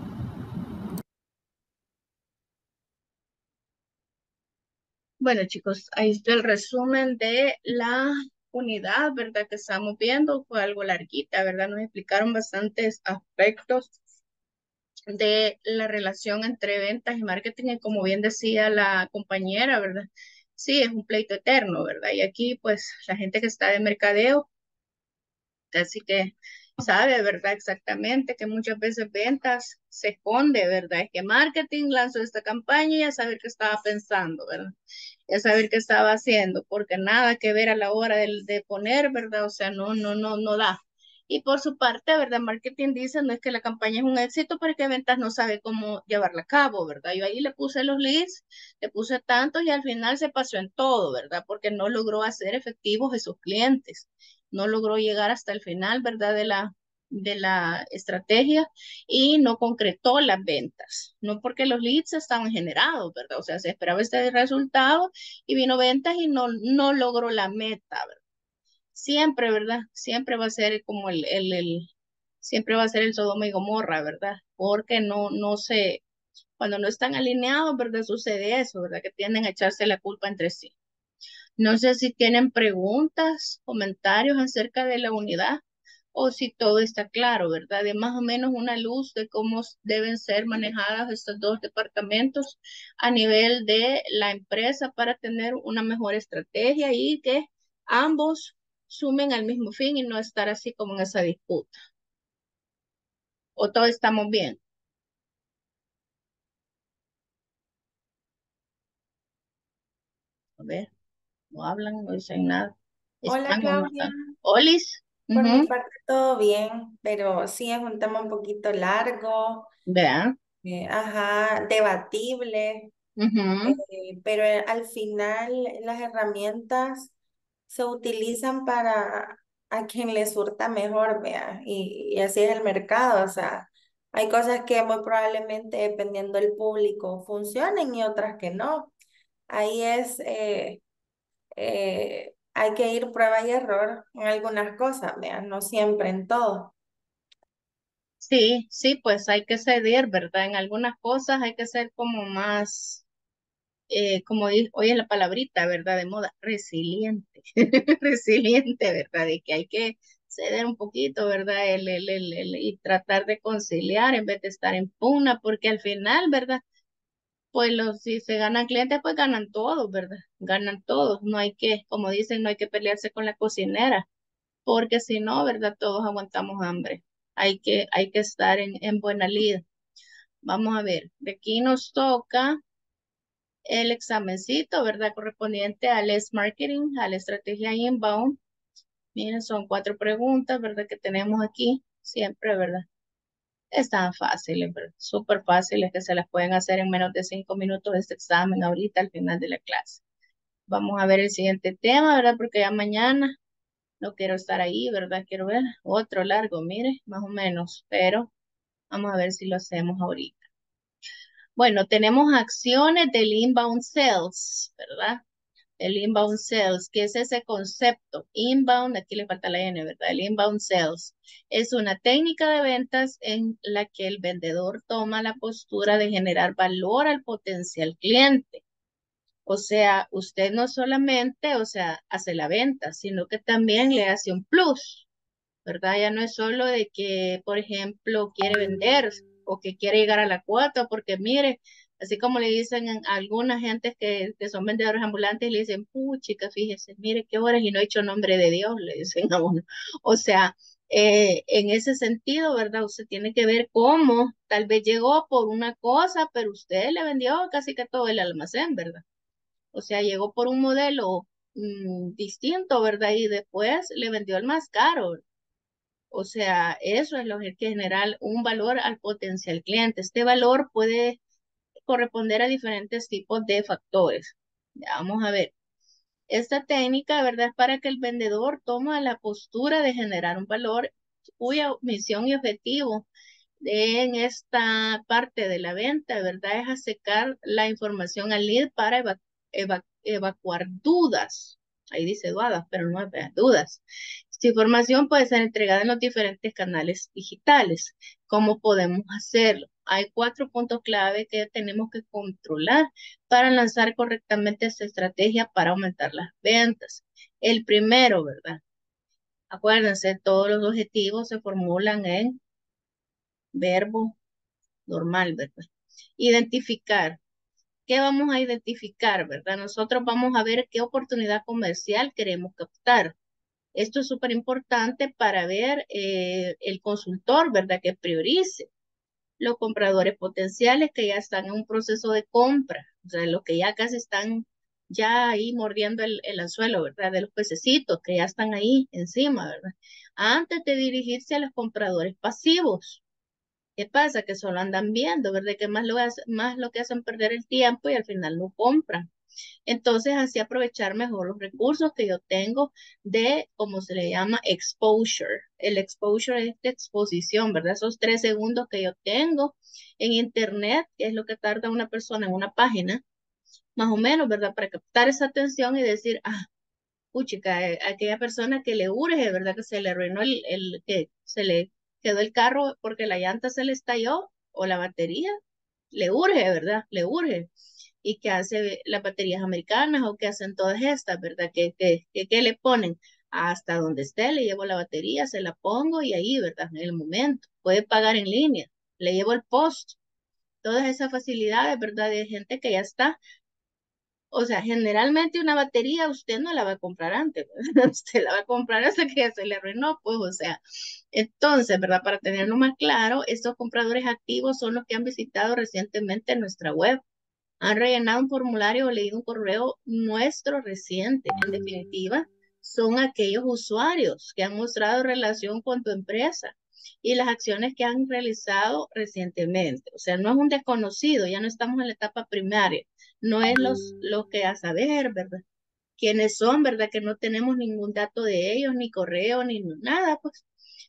Bueno, chicos, ahí está el resumen de la unidad, ¿verdad? Que estamos viendo. Fue algo larguita, ¿verdad? Nos explicaron bastantes aspectos de la relación entre ventas y marketing, y como bien decía la compañera, ¿verdad? Sí, es un pleito eterno, ¿verdad? Y aquí, pues, la gente que está de mercadeo, así que sabe, ¿verdad? Exactamente que muchas veces ventas se esconde, ¿verdad? Es que marketing lanzó esta campaña y a saber qué estaba pensando, ¿verdad? Y a saber qué estaba haciendo, porque nada que ver a la hora de poner, ¿verdad? O sea, no da. Y por su parte, ¿verdad? Marketing dice, no es que la campaña es un éxito, porque ventas no sabe cómo llevarla a cabo, ¿verdad? Yo ahí le puse los leads, le puse tantos y al final se pasó en todo, ¿verdad? Porque no logró hacer efectivos esos clientes, no logró llegar hasta el final, ¿verdad? De la estrategia, y no concretó las ventas, no porque los leads estaban generados, ¿verdad? O sea, se esperaba este resultado y vino ventas y no logró la meta, ¿verdad? Siempre, ¿verdad? Siempre va a ser como siempre va a ser el Sodoma y Gomorra, ¿verdad? Porque cuando no están alineados, ¿verdad? Sucede eso, ¿verdad? Que tienden a echarse la culpa entre sí. No sé si tienen preguntas, comentarios acerca de la unidad, o si todo está claro, ¿verdad? De más o menos una luz de cómo deben ser manejados estos dos departamentos a nivel de la empresa para tener una mejor estrategia y que ambos sumen al mismo fin y no estar así como en esa disputa. ¿O todos estamos bien? A ver, no hablan, no dicen nada. Hola ¿Están o no Claudia, están? ¿Olis? por mi Ujú. parte todo bien, pero sí es un tema un poquito largo, Vean. ajá, debatible, Ujú. pero al final las herramientas se utilizan para a quien le surta mejor, vea, y así es el mercado, o sea, hay cosas que muy probablemente dependiendo del público funcionen y otras que no. Ahí hay que ir prueba y error en algunas cosas, vean, no siempre en todo. Sí, sí, pues hay que ceder, ¿verdad? En algunas cosas hay que ser como más, hoy es la palabrita, ¿verdad? De moda, resiliente, resiliente, ¿verdad? De que hay que ceder un poquito, ¿verdad? Y tratar de conciliar en vez de estar en pugna, porque al final, ¿verdad? Pues si se ganan clientes, pues ganan todos, ¿verdad? Ganan todos. No hay que, como dicen, no hay que pelearse con la cocinera, porque si no, ¿verdad? Todos aguantamos hambre. Hay que estar en buena lid. Vamos a ver, de aquí nos toca el examencito, ¿verdad? Correspondiente al S-Marketing, a la estrategia inbound. Miren, son 4 preguntas, ¿verdad? Que tenemos aquí, siempre, ¿verdad? Están fáciles, ¿verdad? Súper fáciles que se las pueden hacer en menos de 5 minutos este examen ahorita al final de la clase. Vamos a ver el siguiente tema, ¿verdad? Porque ya mañana no quiero estar ahí, ¿verdad? Quiero ver otro largo, mire, más o menos, pero vamos a ver si lo hacemos ahorita. Bueno, tenemos acciones del inbound sales, ¿verdad? El inbound sales, ¿qué es ese concepto? Inbound, aquí le falta la N, ¿verdad? El inbound sales es una técnica de ventas en la que el vendedor toma la postura de generar valor al potencial cliente. O sea, usted no solamente, o sea, hace la venta, sino que también le hace un plus, ¿verdad? Ya no es solo de que, por ejemplo, quiere vender o que quiere llegar a la cuota, porque mire, así como le dicen a algunas gentes que son vendedores ambulantes, le dicen, puchica, fíjese, mire qué horas y no he hecho nombre de Dios, le dicen a uno. O sea, en ese sentido, ¿verdad? Usted tiene que ver cómo tal vez llegó por una cosa, pero usted le vendió casi que todo el almacén, ¿verdad? O sea, llegó por un modelo distinto, ¿verdad? Y después le vendió el más caro. O sea, eso es lo que genera un valor al potencial cliente. Este valor puede corresponder a diferentes tipos de factores. Ya, vamos a ver. Esta técnica, ¿verdad? Es para que el vendedor tome la postura de generar un valor cuya misión y objetivo en esta parte de la venta, ¿verdad? Es acercar la información al lead para evacuar dudas. Ahí dice dudas, pero no es dudas. Esta información puede ser entregada en los diferentes canales digitales. ¿Cómo podemos hacerlo? Hay 4 puntos clave que tenemos que controlar para lanzar correctamente esta estrategia para aumentar las ventas. El primero, ¿verdad? Acuérdense, todos los objetivos se formulan en verbo normal, ¿verdad? Identificar. ¿Qué vamos a identificar, verdad? Nosotros vamos a ver qué oportunidad comercial queremos captar. Esto es súper importante para ver el consultor, ¿verdad? Que priorice los compradores potenciales que ya están en un proceso de compra, o sea, los que ya casi están ya ahí mordiendo el anzuelo, ¿verdad? De los pececitos que ya están ahí encima, ¿verdad? Antes de dirigirse a los compradores pasivos. ¿Qué pasa? Que solo andan viendo, ¿verdad? Que más lo que hacen perder el tiempo y al final no compran. Entonces, así aprovechar mejor los recursos que yo tengo de, como se le llama, exposure. El exposure es de exposición, ¿verdad? Esos 3 segundos que yo tengo en internet, que es lo que tarda una persona en una página, más o menos, ¿verdad? Para captar esa atención y decir, ah, puchica, aquella persona que le urge, ¿verdad? Que se le arruinó que se le quedó el carro porque la llanta se le estalló o la batería, le urge, ¿verdad? Le urge. Y que hace las baterías americanas o que hacen todas estas, ¿verdad? Que le ponen hasta donde esté, le llevo la batería, se la pongo y ahí, ¿verdad? En el momento. Puede pagar en línea, le llevo el post. Todas esas facilidades, ¿verdad? De gente que ya está. O sea, generalmente una batería usted no la va a comprar antes, ¿verdad? Usted la va a comprar hasta que se le arruinó, pues, o sea. Entonces, ¿verdad? Para tenerlo más claro, estos compradores activos son los que han visitado recientemente nuestra web, han rellenado un formulario o leído un correo nuestro reciente. En definitiva, son aquellos usuarios que han mostrado relación con tu empresa y las acciones que han realizado recientemente. O sea, no es un desconocido, ya no estamos en la etapa primaria, no es los que a saber, ¿verdad? Quiénes son, ¿verdad? Que no tenemos ningún dato de ellos, ni correo, ni nada, pues,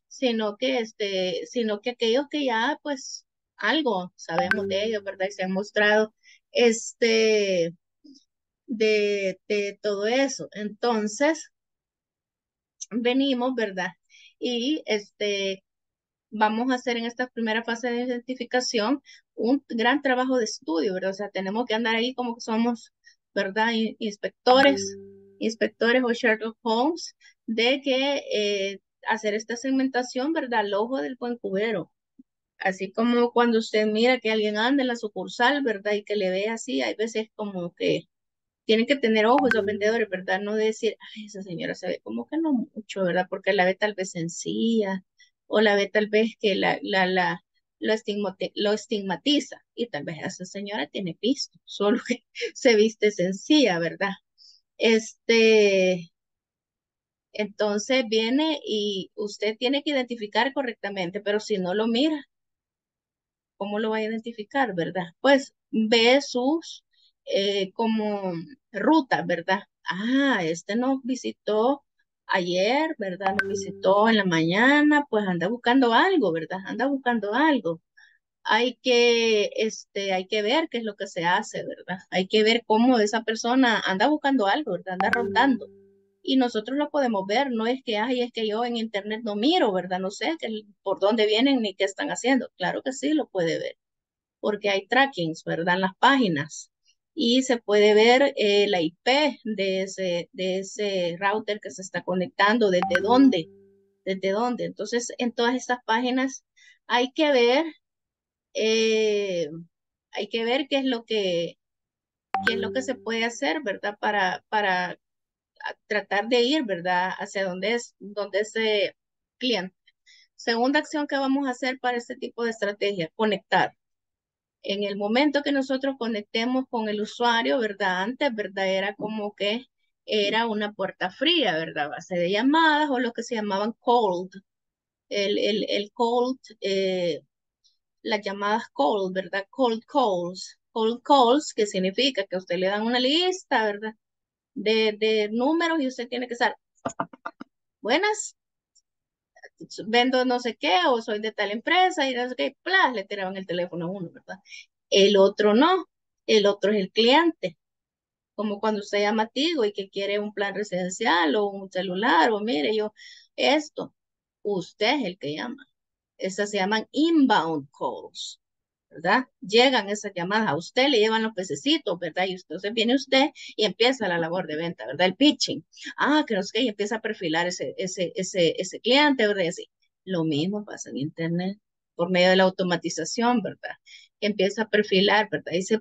sino que aquellos que ya, pues, algo sabemos de ellos, ¿verdad? Y se han mostrado, este, de todo eso. Entonces, venimos, ¿verdad? Y vamos a hacer en esta primera fase de identificación un gran trabajo de estudio, ¿verdad? O sea, tenemos que andar ahí como que somos, ¿verdad? Inspectores o Sherlock Holmes, de que hacer esta segmentación, ¿verdad? Al ojo del buen cubero. Así como cuando usted mira que alguien anda en la sucursal, ¿verdad? Y que le ve así, hay veces como que tienen que tener ojos los vendedores, ¿verdad? No decir, ay, esa señora se ve como que no mucho, ¿verdad? Porque la ve tal vez sencilla, o la ve tal vez que lo estigmatiza. Y tal vez esa señora tiene pisto, solo que se viste sencilla, ¿verdad? Entonces viene y usted tiene que identificar correctamente, pero si no lo mira, ¿cómo lo va a identificar, verdad? Pues ve sus como rutas, ¿verdad? Ah, este nos visitó ayer, ¿verdad? Nos visitó en la mañana, pues anda buscando algo, ¿verdad? Anda buscando algo. Hay que ver qué es lo que se hace, ¿verdad? Hay que ver cómo esa persona anda buscando algo, ¿verdad? Anda rondando. Y nosotros lo podemos ver, no es que, ay, es que yo en internet no miro, ¿verdad? No sé por dónde vienen ni qué están haciendo. Claro que sí, lo puede ver, porque hay trackings, ¿verdad? En las páginas. Y se puede ver la IP de ese router que se está conectando, desde dónde. Entonces, en todas estas páginas hay que ver, eh, qué es lo que se puede hacer, ¿verdad? Para tratar de ir, ¿verdad? Hacia donde ese cliente. Segunda acción que vamos a hacer para este tipo de estrategia, conectar. En el momento que nosotros conectemos con el usuario, ¿verdad? Antes, ¿verdad? Era como que era una puerta fría, ¿verdad? Base de llamadas o lo que se llamaban cold. El cold, las llamadas cold, ¿verdad? Cold calls. Cold calls, que significa que a usted le dan una lista, ¿verdad? De números y usted tiene que estar, buenas, vendo no sé qué, o soy de tal empresa, y no sé qué, ¡plas! Le tiraban el teléfono a uno, ¿verdad? El otro no, el otro es el cliente, como cuando usted llama a Tigo y que quiere un plan residencial o un celular, o mire, esto, usted es el que llama. Esas se llaman inbound calls. ¿Verdad? Llegan esas llamadas a usted, le llevan los pececitos, ¿verdad? Y entonces viene usted y empieza la labor de venta, ¿verdad? El pitching. Ah, que no sé qué, y empieza a perfilar ese cliente, ¿verdad? Y así. Lo mismo pasa en Internet por medio de la automatización, ¿verdad? Que empieza a perfilar, ¿verdad? Y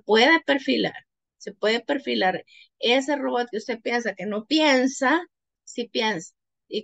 se puede perfilar ese robot que usted piensa que no piensa, sí piensa y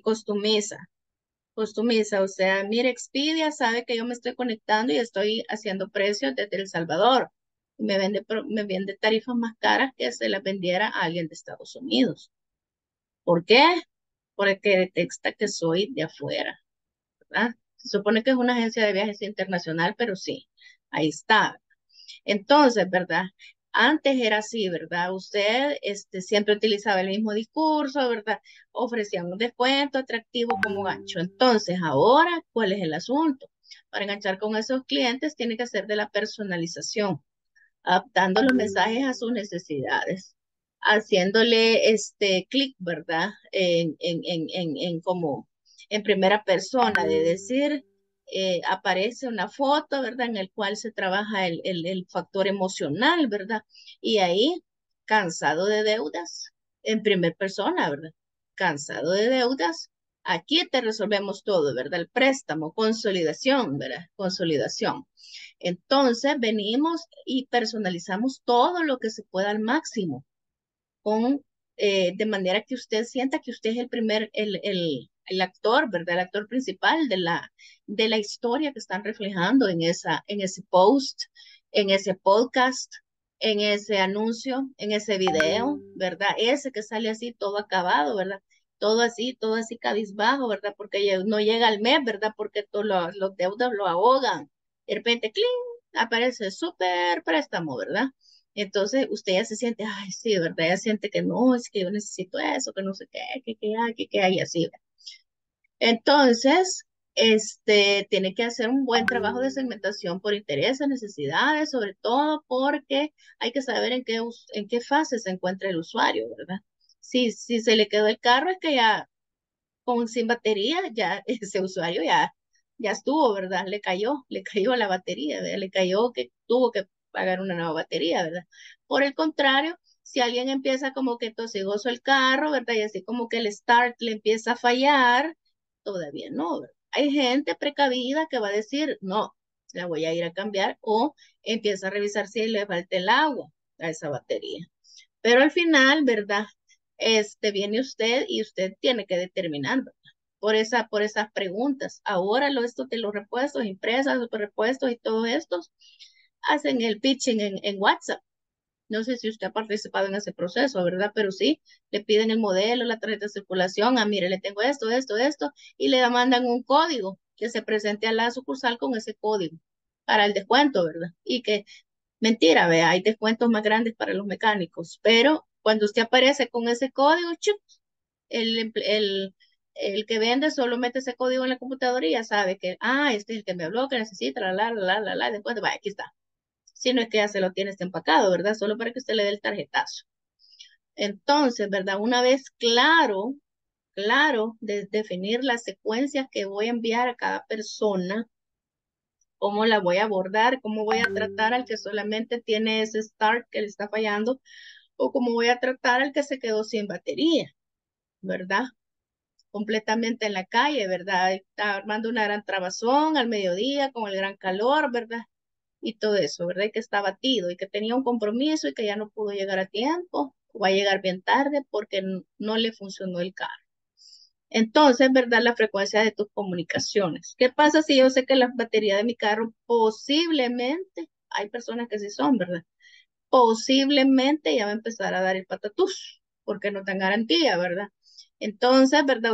customiza, o sea, mire, Expedia sabe que yo me estoy conectando y estoy haciendo precios desde El Salvador. Me vende tarifas más caras que se las vendiera a alguien de Estados Unidos. ¿Por qué? Porque detecta que soy de afuera, ¿verdad? Se supone que es una agencia de viajes internacional, pero sí, ahí está. Entonces, ¿verdad? Antes era así, ¿verdad? Usted siempre utilizaba el mismo discurso, ¿verdad? Ofrecía un descuento atractivo como gancho. Entonces, ahora, ¿cuál es el asunto? Para enganchar con esos clientes, tiene que hacer de la personalización, adaptando los mensajes a sus necesidades, haciéndole clic, ¿verdad? En como en primera persona, de decir, aparece una foto, ¿verdad? En el cual se trabaja el factor emocional, ¿verdad? Y ahí, cansado de deudas, en primera persona, ¿verdad? Cansado de deudas, aquí te resolvemos todo, ¿verdad? El préstamo, consolidación, ¿verdad? Consolidación. Entonces venimos y personalizamos todo lo que se pueda al máximo, de manera que usted sienta que usted es el actor, ¿verdad? El actor principal de la historia que están reflejando en ese post, en ese podcast, en ese anuncio, en ese video, ¿verdad? Ese que sale así todo acabado, ¿verdad? Todo así cabizbajo, ¿verdad? Porque no llega al mes, ¿verdad? Porque todos los deudas lo ahogan. De repente, ¡cling! Aparece súper préstamo, ¿verdad? Entonces usted ya se siente, ay, sí, ¿verdad? Ya siente que no, es que yo necesito eso, que no sé qué, que hay, así. ¿Verdad? Entonces, tiene que hacer un buen trabajo de segmentación por intereses, necesidades, sobre todo porque hay que saber en qué fase se encuentra el usuario, ¿verdad? Si se le quedó el carro, es que ya sin batería, ya ese usuario ya estuvo, ¿verdad? Le cayó la batería, ¿verdad? Le cayó que tuvo que pagar una nueva batería, ¿verdad? Por el contrario, si alguien empieza como que tosigoso el carro, ¿verdad? Y así como que el start le empieza a fallar, todavía no, ¿verdad? Hay gente precavida que va a decir, no, la voy a ir a cambiar o empieza a revisar si le falta el agua a esa batería. Pero al final, ¿verdad? Viene usted y usted tiene que determinar, ¿verdad? por esas preguntas. Ahora estos de los repuestos, empresas, los repuestos y todos estos hacen el pitching en WhatsApp. No sé si usted ha participado en ese proceso, ¿verdad? Pero sí, le piden el modelo, la tarjeta de circulación, mire, le tengo esto, y le mandan un código que se presente a la sucursal con ese código para el descuento, ¿verdad? Y que, mentira, vea, hay descuentos más grandes para los mecánicos, pero cuando usted aparece con ese código, chup, el que vende solo mete ese código en la computadora y ya sabe que, este es el que me habló, que necesita, descuento, vaya, aquí está. Si no es que ya se lo tiene este empacado, ¿verdad? Solo para que usted le dé el tarjetazo. Entonces, ¿verdad? Una vez claro, de definir las secuencias que voy a enviar a cada persona, cómo la voy a abordar, cómo voy a tratar al que solamente tiene ese start que le está fallando, o cómo voy a tratar al que se quedó sin batería, ¿verdad? Completamente en la calle, ¿verdad? Está armando una gran trabazón al mediodía con el gran calor, ¿verdad? Y todo eso, ¿verdad? Y que está batido y que tenía un compromiso y que ya no pudo llegar a tiempo, o va a llegar bien tarde porque no le funcionó el carro. Entonces, ¿verdad? La frecuencia de tus comunicaciones. ¿Qué pasa si yo sé que la batería de mi carro posiblemente, hay personas que sí son, ¿verdad? Posiblemente ya va a empezar a dar el patatús, porque no dan garantía, ¿verdad? Entonces, ¿verdad?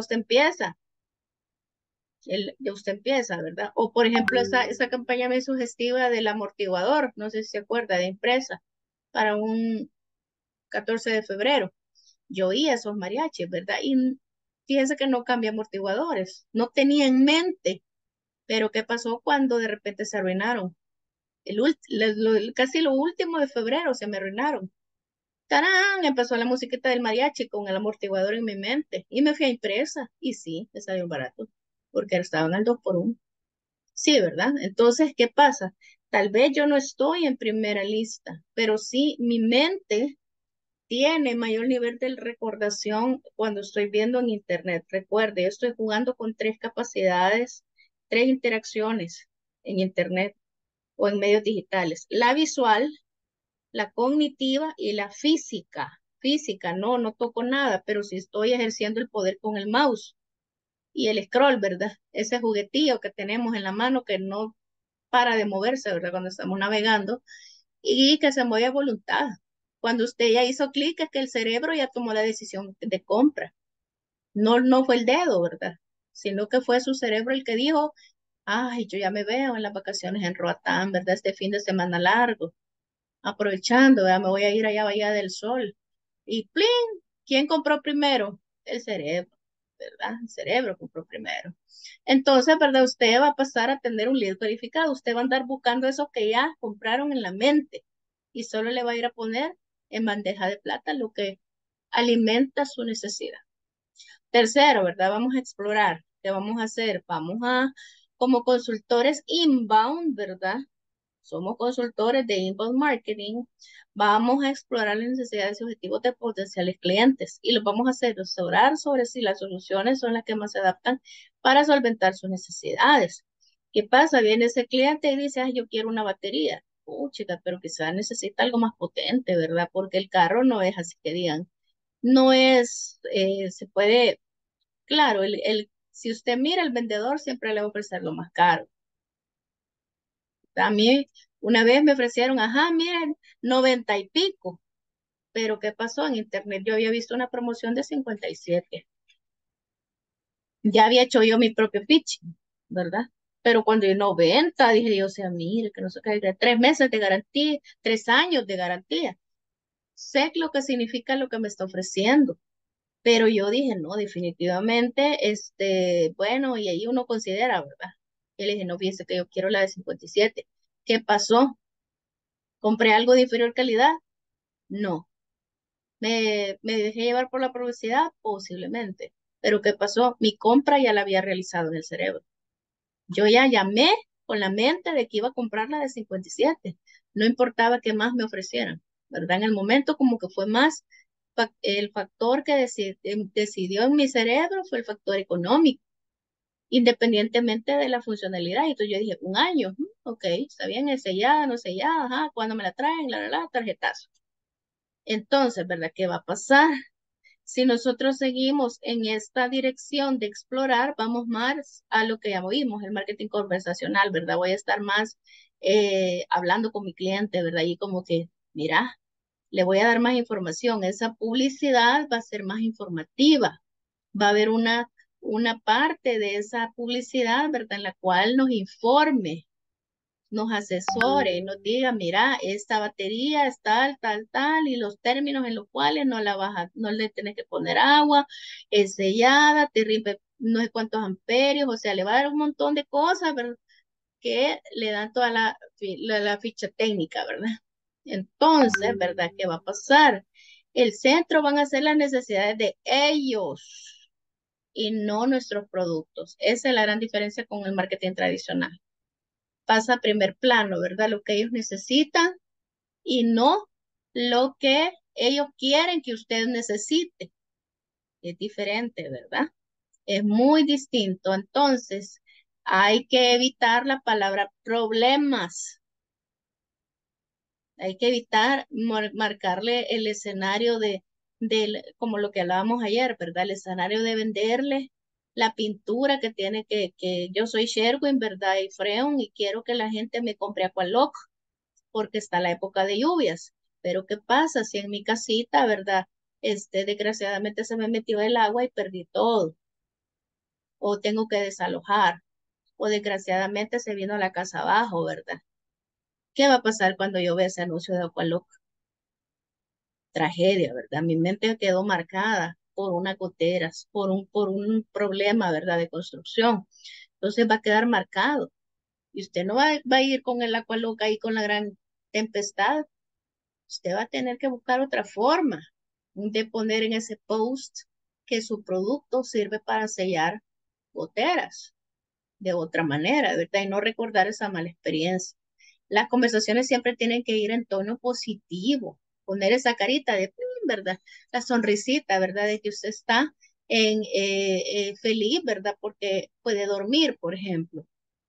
Usted empieza, ¿verdad? O por ejemplo, esa campaña muy sugestiva del amortiguador, no sé si se acuerda, de empresa, para un 14 de febrero. Yo oía esos mariachis, ¿verdad? Y fíjense que no cambia amortiguadores, no tenía en mente, pero ¿qué pasó cuando de repente se arruinaron? Casi lo último de febrero se me arruinaron. ¡Tarán! Empezó la musiquita del mariachi con el amortiguador en mi mente y me fui a impresa y sí, me salió barato porque estaban al 2 por 1. Sí, ¿verdad? Entonces, ¿qué pasa? Tal vez yo no estoy en primera lista, pero sí mi mente tiene mayor nivel de recordación cuando estoy viendo en internet. Recuerde, yo estoy jugando con tres capacidades, tres interacciones en internet o en medios digitales. La visual, la cognitiva y la física. Física, no toco nada, pero sí estoy ejerciendo el poder con el mouse y el scroll, ¿verdad? Ese juguetillo que tenemos en la mano que no para de moverse, ¿verdad? Cuando estamos navegando y que se mueve a voluntad. Cuando usted ya hizo clic es que el cerebro ya tomó la decisión de compra. No fue el dedo, ¿verdad? Sino que fue su cerebro el que dijo, ay, yo ya me veo en las vacaciones en Roatán, ¿verdad? Este fin de semana largo, aprovechando, ¿verdad? Me voy a ir allá a Bahía del Sol. Y ¡plin! ¿Quién compró primero? El cerebro, ¿verdad? El cerebro compró primero. Entonces, ¿verdad? Usted va a pasar a tener un lead verificado. Usted va a andar buscando eso que ya compraron en la mente y solo le va a ir a poner en bandeja de plata lo que alimenta su necesidad. Tercero, ¿verdad? Vamos a explorar. ¿Qué vamos a hacer? Como consultores inbound, ¿verdad? Somos consultores de inbound marketing. Vamos a explorar las necesidades y objetivos de potenciales clientes y los vamos a asesorar sobre si las soluciones son las que más se adaptan para solventar sus necesidades. ¿Qué pasa? Viene ese cliente y dice, yo quiero una batería. Chica, pero quizás necesita algo más potente, ¿verdad? Porque el carro no es así que digan. No es, se puede, claro, si usted mira el vendedor siempre le va a ofrecer lo más caro. A mí una vez me ofrecieron, miren, 90 y pico. Pero ¿qué pasó? En internet yo había visto una promoción de 57. Ya había hecho yo mi propio pitching, ¿verdad? Pero cuando yo 90, dije yo, o sea, mire, que no sé qué, 3 meses de garantía, 3 años de garantía. Sé lo que significa lo que me está ofreciendo. Pero yo dije, no, definitivamente, bueno, y ahí uno considera, ¿verdad? Y le dije, no, fíjese que yo quiero la de 57. ¿Qué pasó? ¿Compré algo de inferior calidad? No. ¿Me dejé llevar por la publicidad? Posiblemente. Pero ¿qué pasó? Mi compra ya la había realizado en el cerebro. Yo ya llamé con la mente de que iba a comprar la de 57. No importaba qué más me ofrecieran, ¿verdad? En el momento como que fue más, el factor que decidió en mi cerebro fue el factor económico, independientemente de la funcionalidad. Y entonces yo dije, 1 año, ok, está bien, es sellada, no sellada, cuando me la traen, tarjetazo. Entonces, ¿verdad? ¿Qué va a pasar? Si nosotros seguimos en esta dirección de explorar, vamos más a lo que ya oímos, el marketing conversacional, ¿verdad? Voy a estar más hablando con mi cliente, ¿verdad? Y como que, mira, le voy a dar más información. Esa publicidad va a ser más informativa. Va a haber una parte de esa publicidad, ¿verdad? En la cual nos informe, nos asesore, nos diga, mira, esta batería es tal, tal, tal, y los términos en los cuales no le tienes que poner agua, es sellada, te rinde no sé cuántos amperios, o sea, le va a dar un montón de cosas, ¿verdad? Que le dan toda la ficha técnica, ¿verdad? Entonces, ¿verdad? ¿Qué va a pasar? El centro van a ser las necesidades de ellos y no nuestros productos. Esa es la gran diferencia con el marketing tradicional. Pasa a primer plano, ¿verdad? Lo que ellos necesitan y no lo que ellos quieren que usted necesite. Es diferente, ¿verdad? Es muy distinto. Entonces, hay que evitar la palabra problemas. Hay que evitar marcarle el escenario como lo que hablábamos ayer, ¿verdad? El escenario de venderle la pintura que tiene que yo soy Sherwin, ¿verdad? Y Freon y quiero que la gente me compre Aqualock porque está la época de lluvias. Pero ¿qué pasa si en mi casita, ¿verdad? Desgraciadamente se me metió el agua y perdí todo. O tengo que desalojar. O desgraciadamente se vino a la casa abajo, ¿verdad? ¿Qué va a pasar cuando yo vea ese anuncio de Aqualock? Tragedia, ¿verdad? Mi mente quedó marcada por unas goteras, por un problema, ¿verdad? De construcción. Entonces va a quedar marcado. Y usted no va a ir con el agua loca y con la gran tempestad. Usted va a tener que buscar otra forma de poner en ese post que su producto sirve para sellar goteras de otra manera, ¿verdad? Y no recordar esa mala experiencia. Las conversaciones siempre tienen que ir en tono positivo, poner esa carita de, ¿verdad? La sonrisita, ¿verdad? De que usted está feliz, ¿verdad? Porque puede dormir, por ejemplo,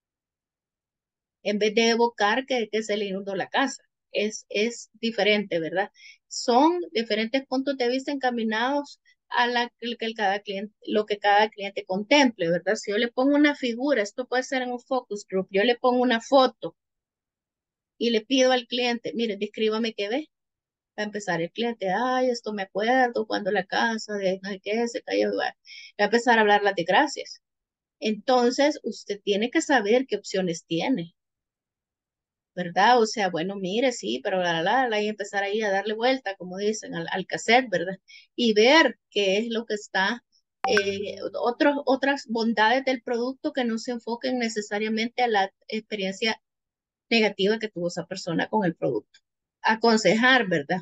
en vez de evocar que se le inundó la casa. Es diferente, ¿verdad? Son diferentes puntos de vista encaminados a lo que cada cliente contemple, ¿verdad? Si yo le pongo una figura, esto puede ser en un focus group, yo le pongo una foto y le pido al cliente, mire, descríbame qué ve. Va a empezar el cliente, ay, esto me acuerdo cuando la casa de no sé qué se cayó. Va a empezar a hablar las desgracias. Entonces, usted tiene que saber qué opciones tiene, ¿verdad? O sea, bueno, mire, sí, pero y empezar ahí a darle vuelta, como dicen, al cassette, ¿verdad? Y ver qué es lo que está, otras bondades del producto que no se enfoquen necesariamente a la experiencia negativa que tuvo esa persona con el producto. Aconsejar, ¿verdad?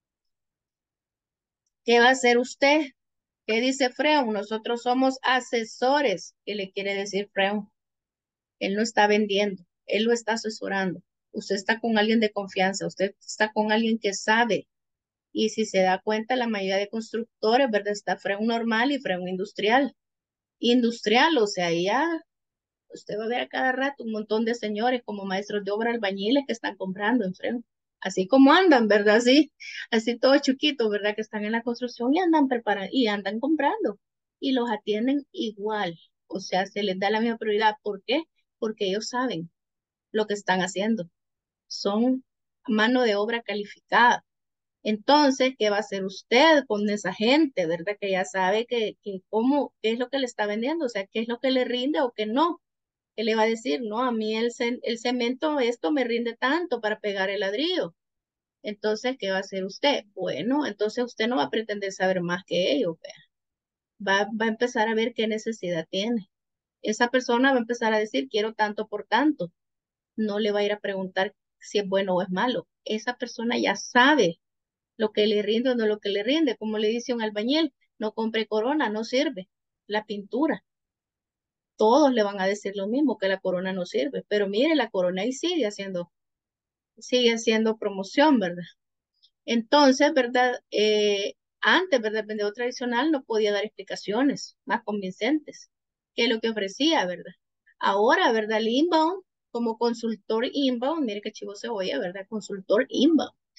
¿Qué va a hacer usted? ¿Qué dice Freon? Nosotros somos asesores. ¿Qué le quiere decir Freon? Él no está vendiendo, él lo está asesorando. Usted está con alguien de confianza, usted está con alguien que sabe. Y si se da cuenta, la mayoría de constructores, ¿verdad? Está Freon normal y Freon industrial. Industrial, o sea, ya usted va a ver a cada rato un montón de señores como maestros de obra albañiles que están comprando en Freon. Así como andan, ¿verdad? Así todos chiquitos, ¿verdad? Que están en la construcción y andan preparando y andan comprando y los atienden igual. O sea, se les da la misma prioridad. ¿Por qué? Porque ellos saben lo que están haciendo. Son mano de obra calificada. Entonces, ¿qué va a hacer usted con esa gente, verdad? Que ya sabe qué es lo que le está vendiendo, o sea, qué es lo que le rinde o qué no. Él le va a decir, no, a mí el cemento, esto me rinde tanto para pegar el ladrillo. Entonces, ¿qué va a hacer usted? Bueno, entonces usted no va a pretender saber más que ellos, vea. Va a empezar a ver qué necesidad tiene. Esa persona va a empezar a decir, quiero tanto por tanto. No le va a ir a preguntar si es bueno o es malo. Esa persona ya sabe lo que le rinde o no lo que le rinde. Como le dice un albañil, no compre corona, no sirve. La pintura. Todos le van a decir lo mismo, que la corona no sirve. Pero mire, la corona ahí sigue haciendo promoción, ¿verdad? Entonces, ¿verdad? Antes, ¿verdad? El vendedor tradicional no podía dar explicaciones más convincentes que lo que ofrecía, ¿verdad? Ahora, ¿verdad? El inbound, como consultor inbound, mire qué chivo se oye, ¿verdad? Consultor inbound.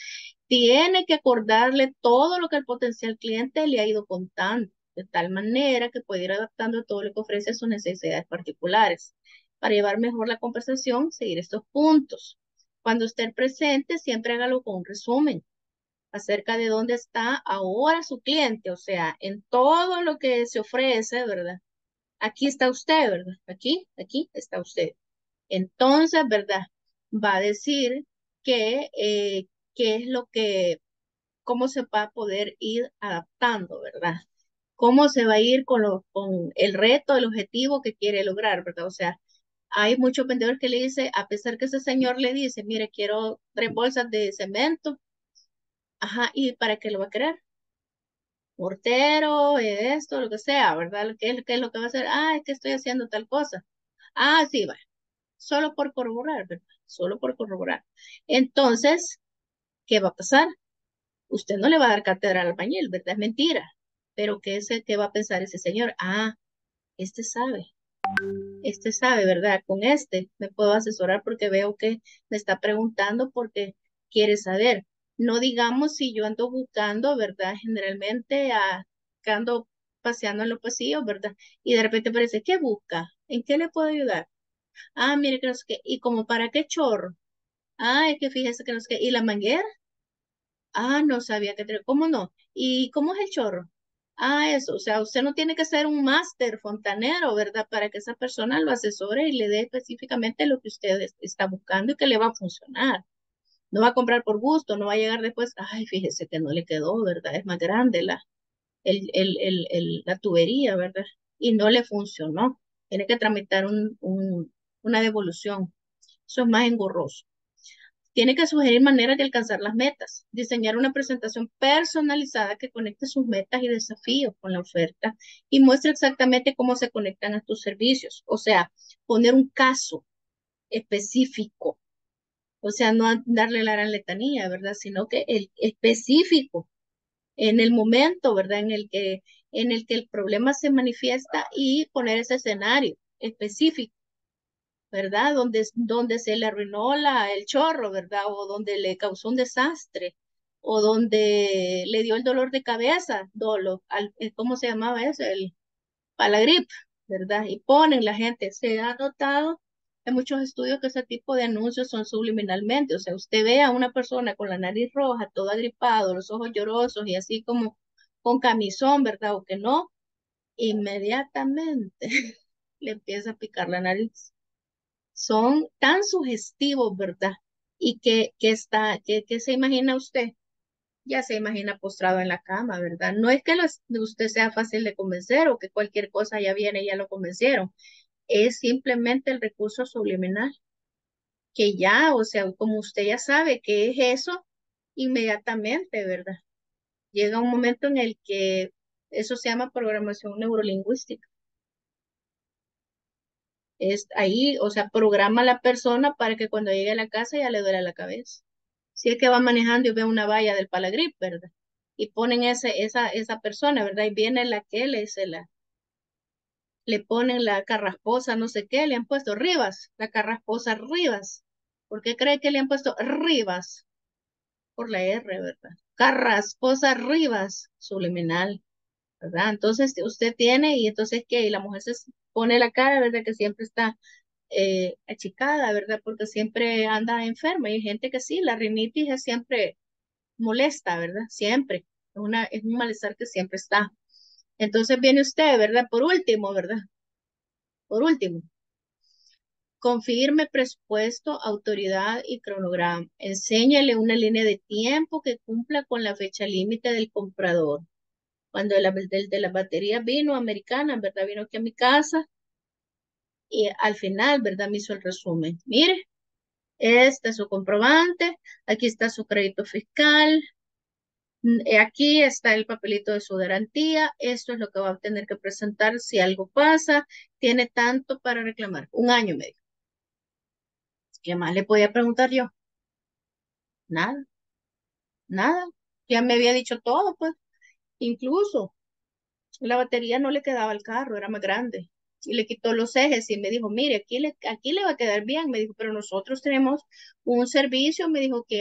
tiene que acordarle todo lo que el potencial cliente le ha ido contando, de tal manera que puede ir adaptando todo lo que ofrece a sus necesidades particulares. Para llevar mejor la conversación, seguir estos puntos. Cuando esté presente, siempre hágalo con un resumen acerca de dónde está ahora su cliente, o sea, en todo lo que se ofrece, ¿verdad? Aquí está usted, ¿verdad? Aquí está usted. Entonces, ¿verdad? Va a decir que, qué es lo que, cómo se va a poder ir adaptando, ¿verdad? Cómo se va a ir con el reto, el objetivo que quiere lograr, ¿verdad? O sea, hay muchos vendedores que le dicen, a pesar que ese señor le dice, mire, quiero 3 bolsas de cemento, ajá, ¿y para qué lo va a querer? Mortero, esto, lo que sea, ¿verdad? ¿Qué es lo que va a hacer? Ah, es que estoy haciendo tal cosa. Ah, sí, va. Solo por corroborar, ¿verdad? Solo por corroborar. Entonces, ¿qué va a pasar? Usted no le va a dar cátedra al albañil, ¿verdad? Es mentira. Pero ¿qué va a pensar ese señor? Ah, este sabe. Este sabe, ¿verdad? Con este me puedo asesorar porque veo que me está preguntando porque quiere saber. No digamos si yo ando buscando, ¿verdad? Generalmente que ando paseando en los pasillos, ¿verdad? Y de repente parece, ¿qué busca? ¿En qué le puedo ayudar? Ah, mire que no sé qué. ¿Y como para qué chorro? Ah, es que fíjese que no sé qué. ¿Y la manguera? Ah, no sabía que ¿cómo no? ¿Y cómo es el chorro? Ah, eso, o sea, usted no tiene que ser un máster fontanero, ¿verdad? Para que esa persona lo asesore y le dé específicamente lo que usted está buscando y que le va a funcionar. No va a comprar por gusto, no va a llegar después, ay, fíjese que no le quedó, ¿verdad? Es más grande la tubería, ¿verdad? Y no le funcionó. Tiene que tramitar una devolución. Eso es más engorroso. Tiene que sugerir maneras de alcanzar las metas, diseñar una presentación personalizada que conecte sus metas y desafíos con la oferta y muestre exactamente cómo se conectan a tus servicios. O sea, poner un caso específico. O sea, no darle la gran letanía, ¿verdad? Sino que el específico en el momento, ¿verdad? En el que el problema se manifiesta y poner ese escenario específico, ¿verdad? Donde se le arruinó el chorro, ¿verdad? O donde le causó un desastre, o donde le dio el dolor de cabeza, ¿cómo se llamaba eso? El Palagrip, ¿verdad? Y ponen la gente, se ha notado en muchos estudios que ese tipo de anuncios son subliminalmente, o sea, usted ve a una persona con la nariz roja, todo agripado, los ojos llorosos y así como con camisón, ¿verdad? O que no, inmediatamente le empieza a picar la nariz. Son tan sugestivos, ¿verdad? Y que se imagina usted, ya se imagina postrado en la cama, ¿verdad? No es que usted sea fácil de convencer o que cualquier cosa ya viene y ya lo convencieron, es simplemente el recurso subliminal, que ya, o sea, como usted ya sabe qué es eso, inmediatamente, ¿verdad? Llega un momento en el que eso se llama programación neurolingüística. Es ahí, o sea, programa a la persona para que cuando llegue a la casa ya le duele la cabeza. Si es que va manejando y ve una valla del Palagrip, ¿verdad? Y ponen esa persona, ¿verdad? Y viene la que le ponen la carrasposa, no sé qué, le han puesto Rivas, la carrasposa Rivas. ¿Por qué cree que le han puesto Rivas? Por la R, ¿verdad? Carrasposa Rivas, subliminal, ¿verdad? Entonces usted tiene, y entonces ¿qué? Y la mujer se pone la cara, ¿verdad? Que siempre está achicada, ¿verdad? Porque siempre anda enferma. Y hay gente que sí, la rinitis es siempre molesta, ¿verdad? Siempre. Es un malestar que siempre está. Entonces viene usted, ¿verdad? Por último, ¿verdad? Por último, confirme presupuesto, autoridad y cronograma. Enséñale una línea de tiempo que cumpla con la fecha límite del comprador. Cuando el de la batería vino americana, ¿verdad? Vino aquí a mi casa y al final, ¿verdad? Me hizo el resumen. Mire, este es su comprobante, aquí está su crédito fiscal, aquí está el papelito de su garantía, esto es lo que va a tener que presentar si algo pasa, tiene tanto para reclamar, 1 año y medio. ¿Qué más le podía preguntar yo? Nada, nada, ya me había dicho todo, pues, incluso la batería no le quedaba al carro, era más grande. Y le quitó los ejes y me dijo, mire, aquí le va a quedar bien. Me dijo, pero nosotros tenemos un servicio, me dijo,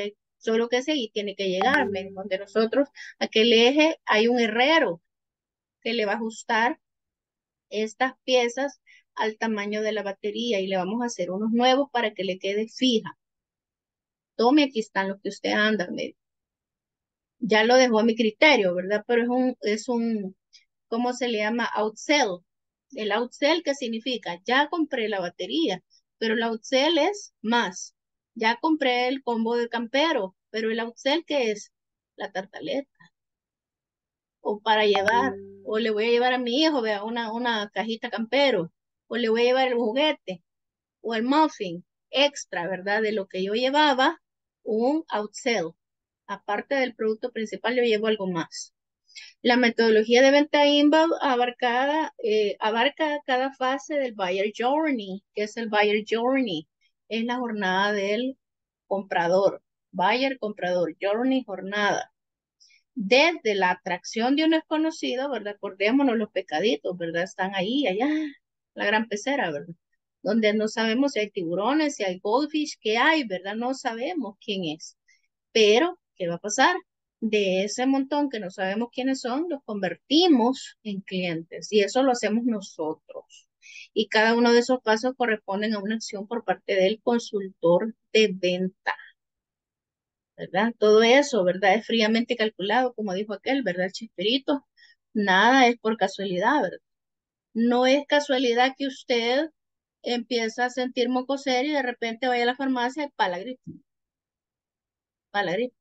Solo que sí, tiene que llegar, donde nosotros, aquel eje, hay un herrero que le va a ajustar estas piezas al tamaño de la batería y le vamos a hacer unos nuevos para que le quede fija. Tome, aquí están los que usted anda, ya lo dejó a mi criterio, ¿verdad? Pero ¿cómo se le llama? Outsell. El outsell, ¿qué significa? Ya compré la batería, pero el outsell es más. Ya compré el combo de campero, pero el outsell, ¿qué es? La tartaleta. O para llevar, o le voy a llevar a mi hijo, vea, una cajita campero, o le voy a llevar el juguete, o el muffin extra, ¿verdad? De lo que yo llevaba, un outsell. Aparte del producto principal, yo llevo algo más. La metodología de venta inbound abarca cada fase del buyer journey. ¿Qué es el buyer journey? Es la jornada del comprador. Buyer, comprador, journey, jornada. Desde la atracción de un desconocido, ¿verdad? Acordémonos los pecaditos, ¿verdad? Están ahí, allá, la gran pecera, ¿verdad? Donde no sabemos si hay tiburones, si hay goldfish, qué hay, ¿verdad? No sabemos quién es. Pero, ¿qué va a pasar? De ese montón que no sabemos quiénes son, los convertimos en clientes y eso lo hacemos nosotros. Y cada uno de esos pasos corresponden a una acción por parte del consultor de venta, ¿verdad? Todo eso, ¿verdad? Es fríamente calculado, como dijo aquel, ¿verdad? Chespirito, nada es por casualidad, ¿verdad? No es casualidad que usted empieza a sentir mocoser y de repente vaya a la farmacia y para la gripe.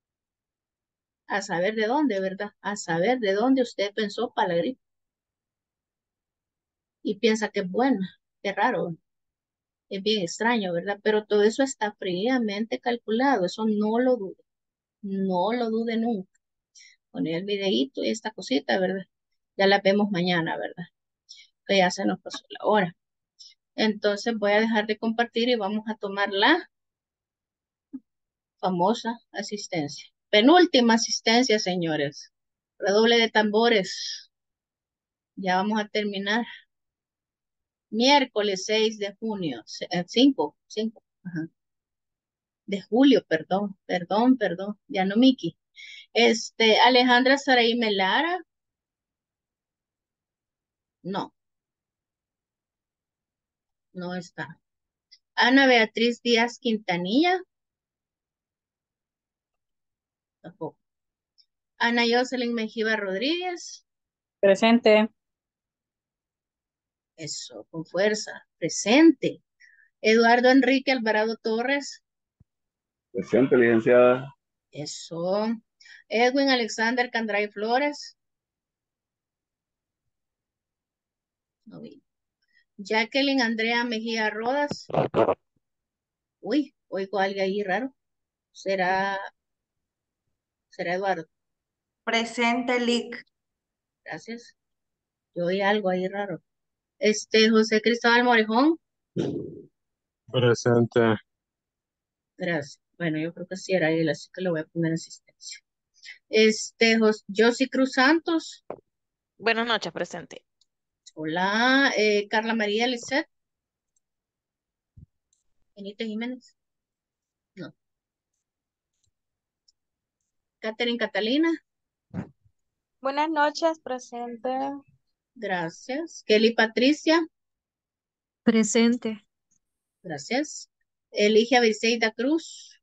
A saber de dónde, ¿verdad? A saber de dónde usted pensó para la gripe. Y piensa que es buena, qué raro, es bien extraño, ¿verdad? Pero todo eso está fríamente calculado, eso no lo dude nunca. Poner el videíto y esta cosita, ¿verdad? Ya la vemos mañana, ¿verdad? Que ya se nos pasó la hora. Entonces voy a dejar de compartir y vamos a tomar la famosa asistencia. Penúltima asistencia, señores. Redoble de tambores. Ya vamos a terminar. Miércoles 6 de junio, 5 ajá, de julio, perdón, ya no Miki. Alejandra Saraí Melara, no, no está. Ana Beatriz Díaz Quintanilla, tampoco. Ana Jocelyn Mejía Rodríguez, Presente. eso, con fuerza, presente. Eduardo Enrique Alvarado Torres, Presente, licenciada. eso. Edwin Alexander Candray Flores, no vi. Jacqueline Andrea Mejía Rodas, uy, oigo algo ahí raro. ¿Será, será Eduardo? Presente, Lic. Gracias. Yo oí algo ahí raro. José Cristóbal Morejón, Presente. gracias. Bueno, yo creo que sí era él, así que lo voy a poner en asistencia. Josie Cruz Santos, Buenas noches, presente. hola. Carla María Lisset, Benítez Jiménez, no. Catherine Catalina, Buenas noches, presente. gracias. Kelly Patricia, Presente. gracias. Eligia Briseida Cruz,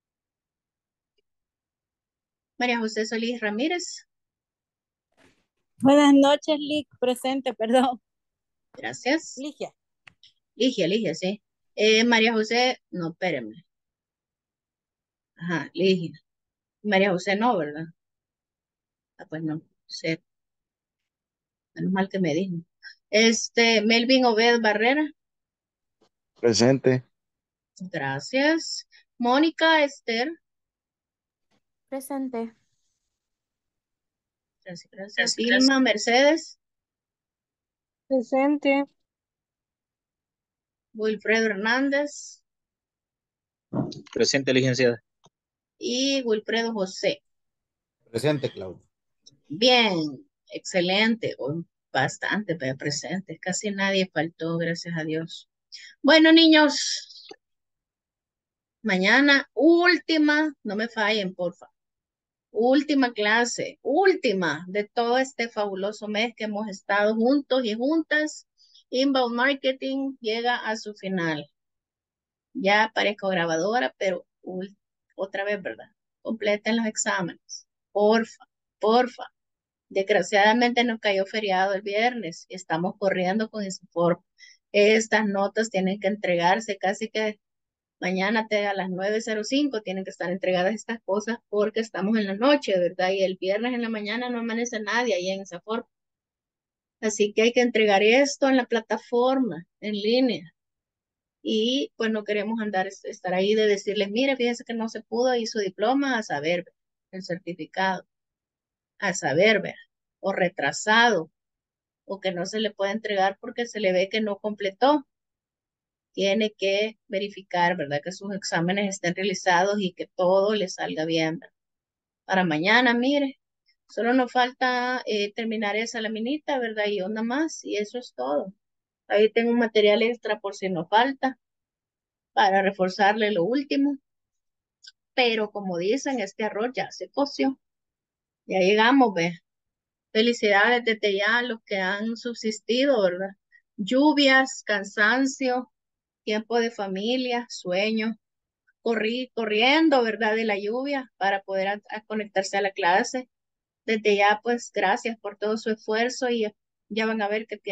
María José Solís Ramírez, Buenas noches, Lic. Presente, perdón. gracias. Ligia. Ligia, sí. María José, no, espérenme. Ajá, Ligia. María José no, ¿verdad? Ah, pues no, sé. Menos mal que me dijo. Melvin Obed Barrera, Presente. gracias. Mónica Esther, Presente. gracias. Vilma Mercedes, Presente. Wilfredo Hernández Presente, licenciada. y Wilfredo José. Presente, Claudio. Bien, excelente. Bastante presentes. Casi nadie faltó, gracias a Dios. Bueno, niños, Mañana, última, no me fallen, porfa. Última clase, última de todo este fabuloso mes que hemos estado juntos y juntas. Inbound Marketing llega a su final. Ya parezco grabadora, pero otra vez, ¿verdad? Completen los exámenes. Porfa, porfa. Desgraciadamente nos cayó feriado el viernes y estamos corriendo con ese forma. Estas notas tienen que entregarse casi que mañana a las 9:05 tienen que estar entregadas estas cosas porque estamos en la noche, ¿verdad? Y el viernes en la mañana no amanece nadie ahí en esa forma. Así que hay que entregar esto en la plataforma, en línea. Y pues no queremos estar ahí de decirles, mire, fíjese que no se pudo y su diploma a saber, el certificado, a saber, ver, o retrasado, o que no se le puede entregar porque se le ve que no completó. Tiene que verificar, ¿verdad? Que sus exámenes estén realizados y que todo le salga bien, ¿verdad? Para mañana, mire, solo nos falta terminar esa laminita, ¿verdad? Y onda más, y eso es todo. Ahí tengo un material extra por si nos falta, para reforzarle lo último. Pero como dicen, este arroz ya se coció. Ya llegamos, ve. Felicidades desde ya a los que han subsistido, ¿verdad? Lluvias, cansancio, tiempo de familia, sueño, corriendo, ¿verdad? De la lluvia para poder a conectarse a la clase. Desde ya, pues, gracias por todo su esfuerzo y ya van a ver que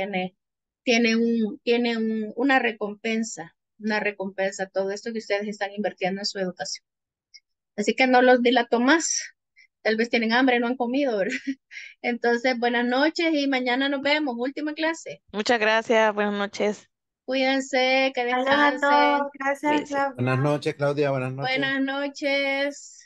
tiene una recompensa todo esto que ustedes están invirtiendo en su educación. Así que no los dilato más. Tal vez tienen hambre, no han comido, ¿verdad? Entonces, buenas noches y mañana nos vemos. Última clase. Muchas gracias, buenas noches. Cuídense, que Adiós a descansen. todos. Gracias, Cuídense. Claudia. Buenas noches, Claudia. Buenas noches. Buenas noches.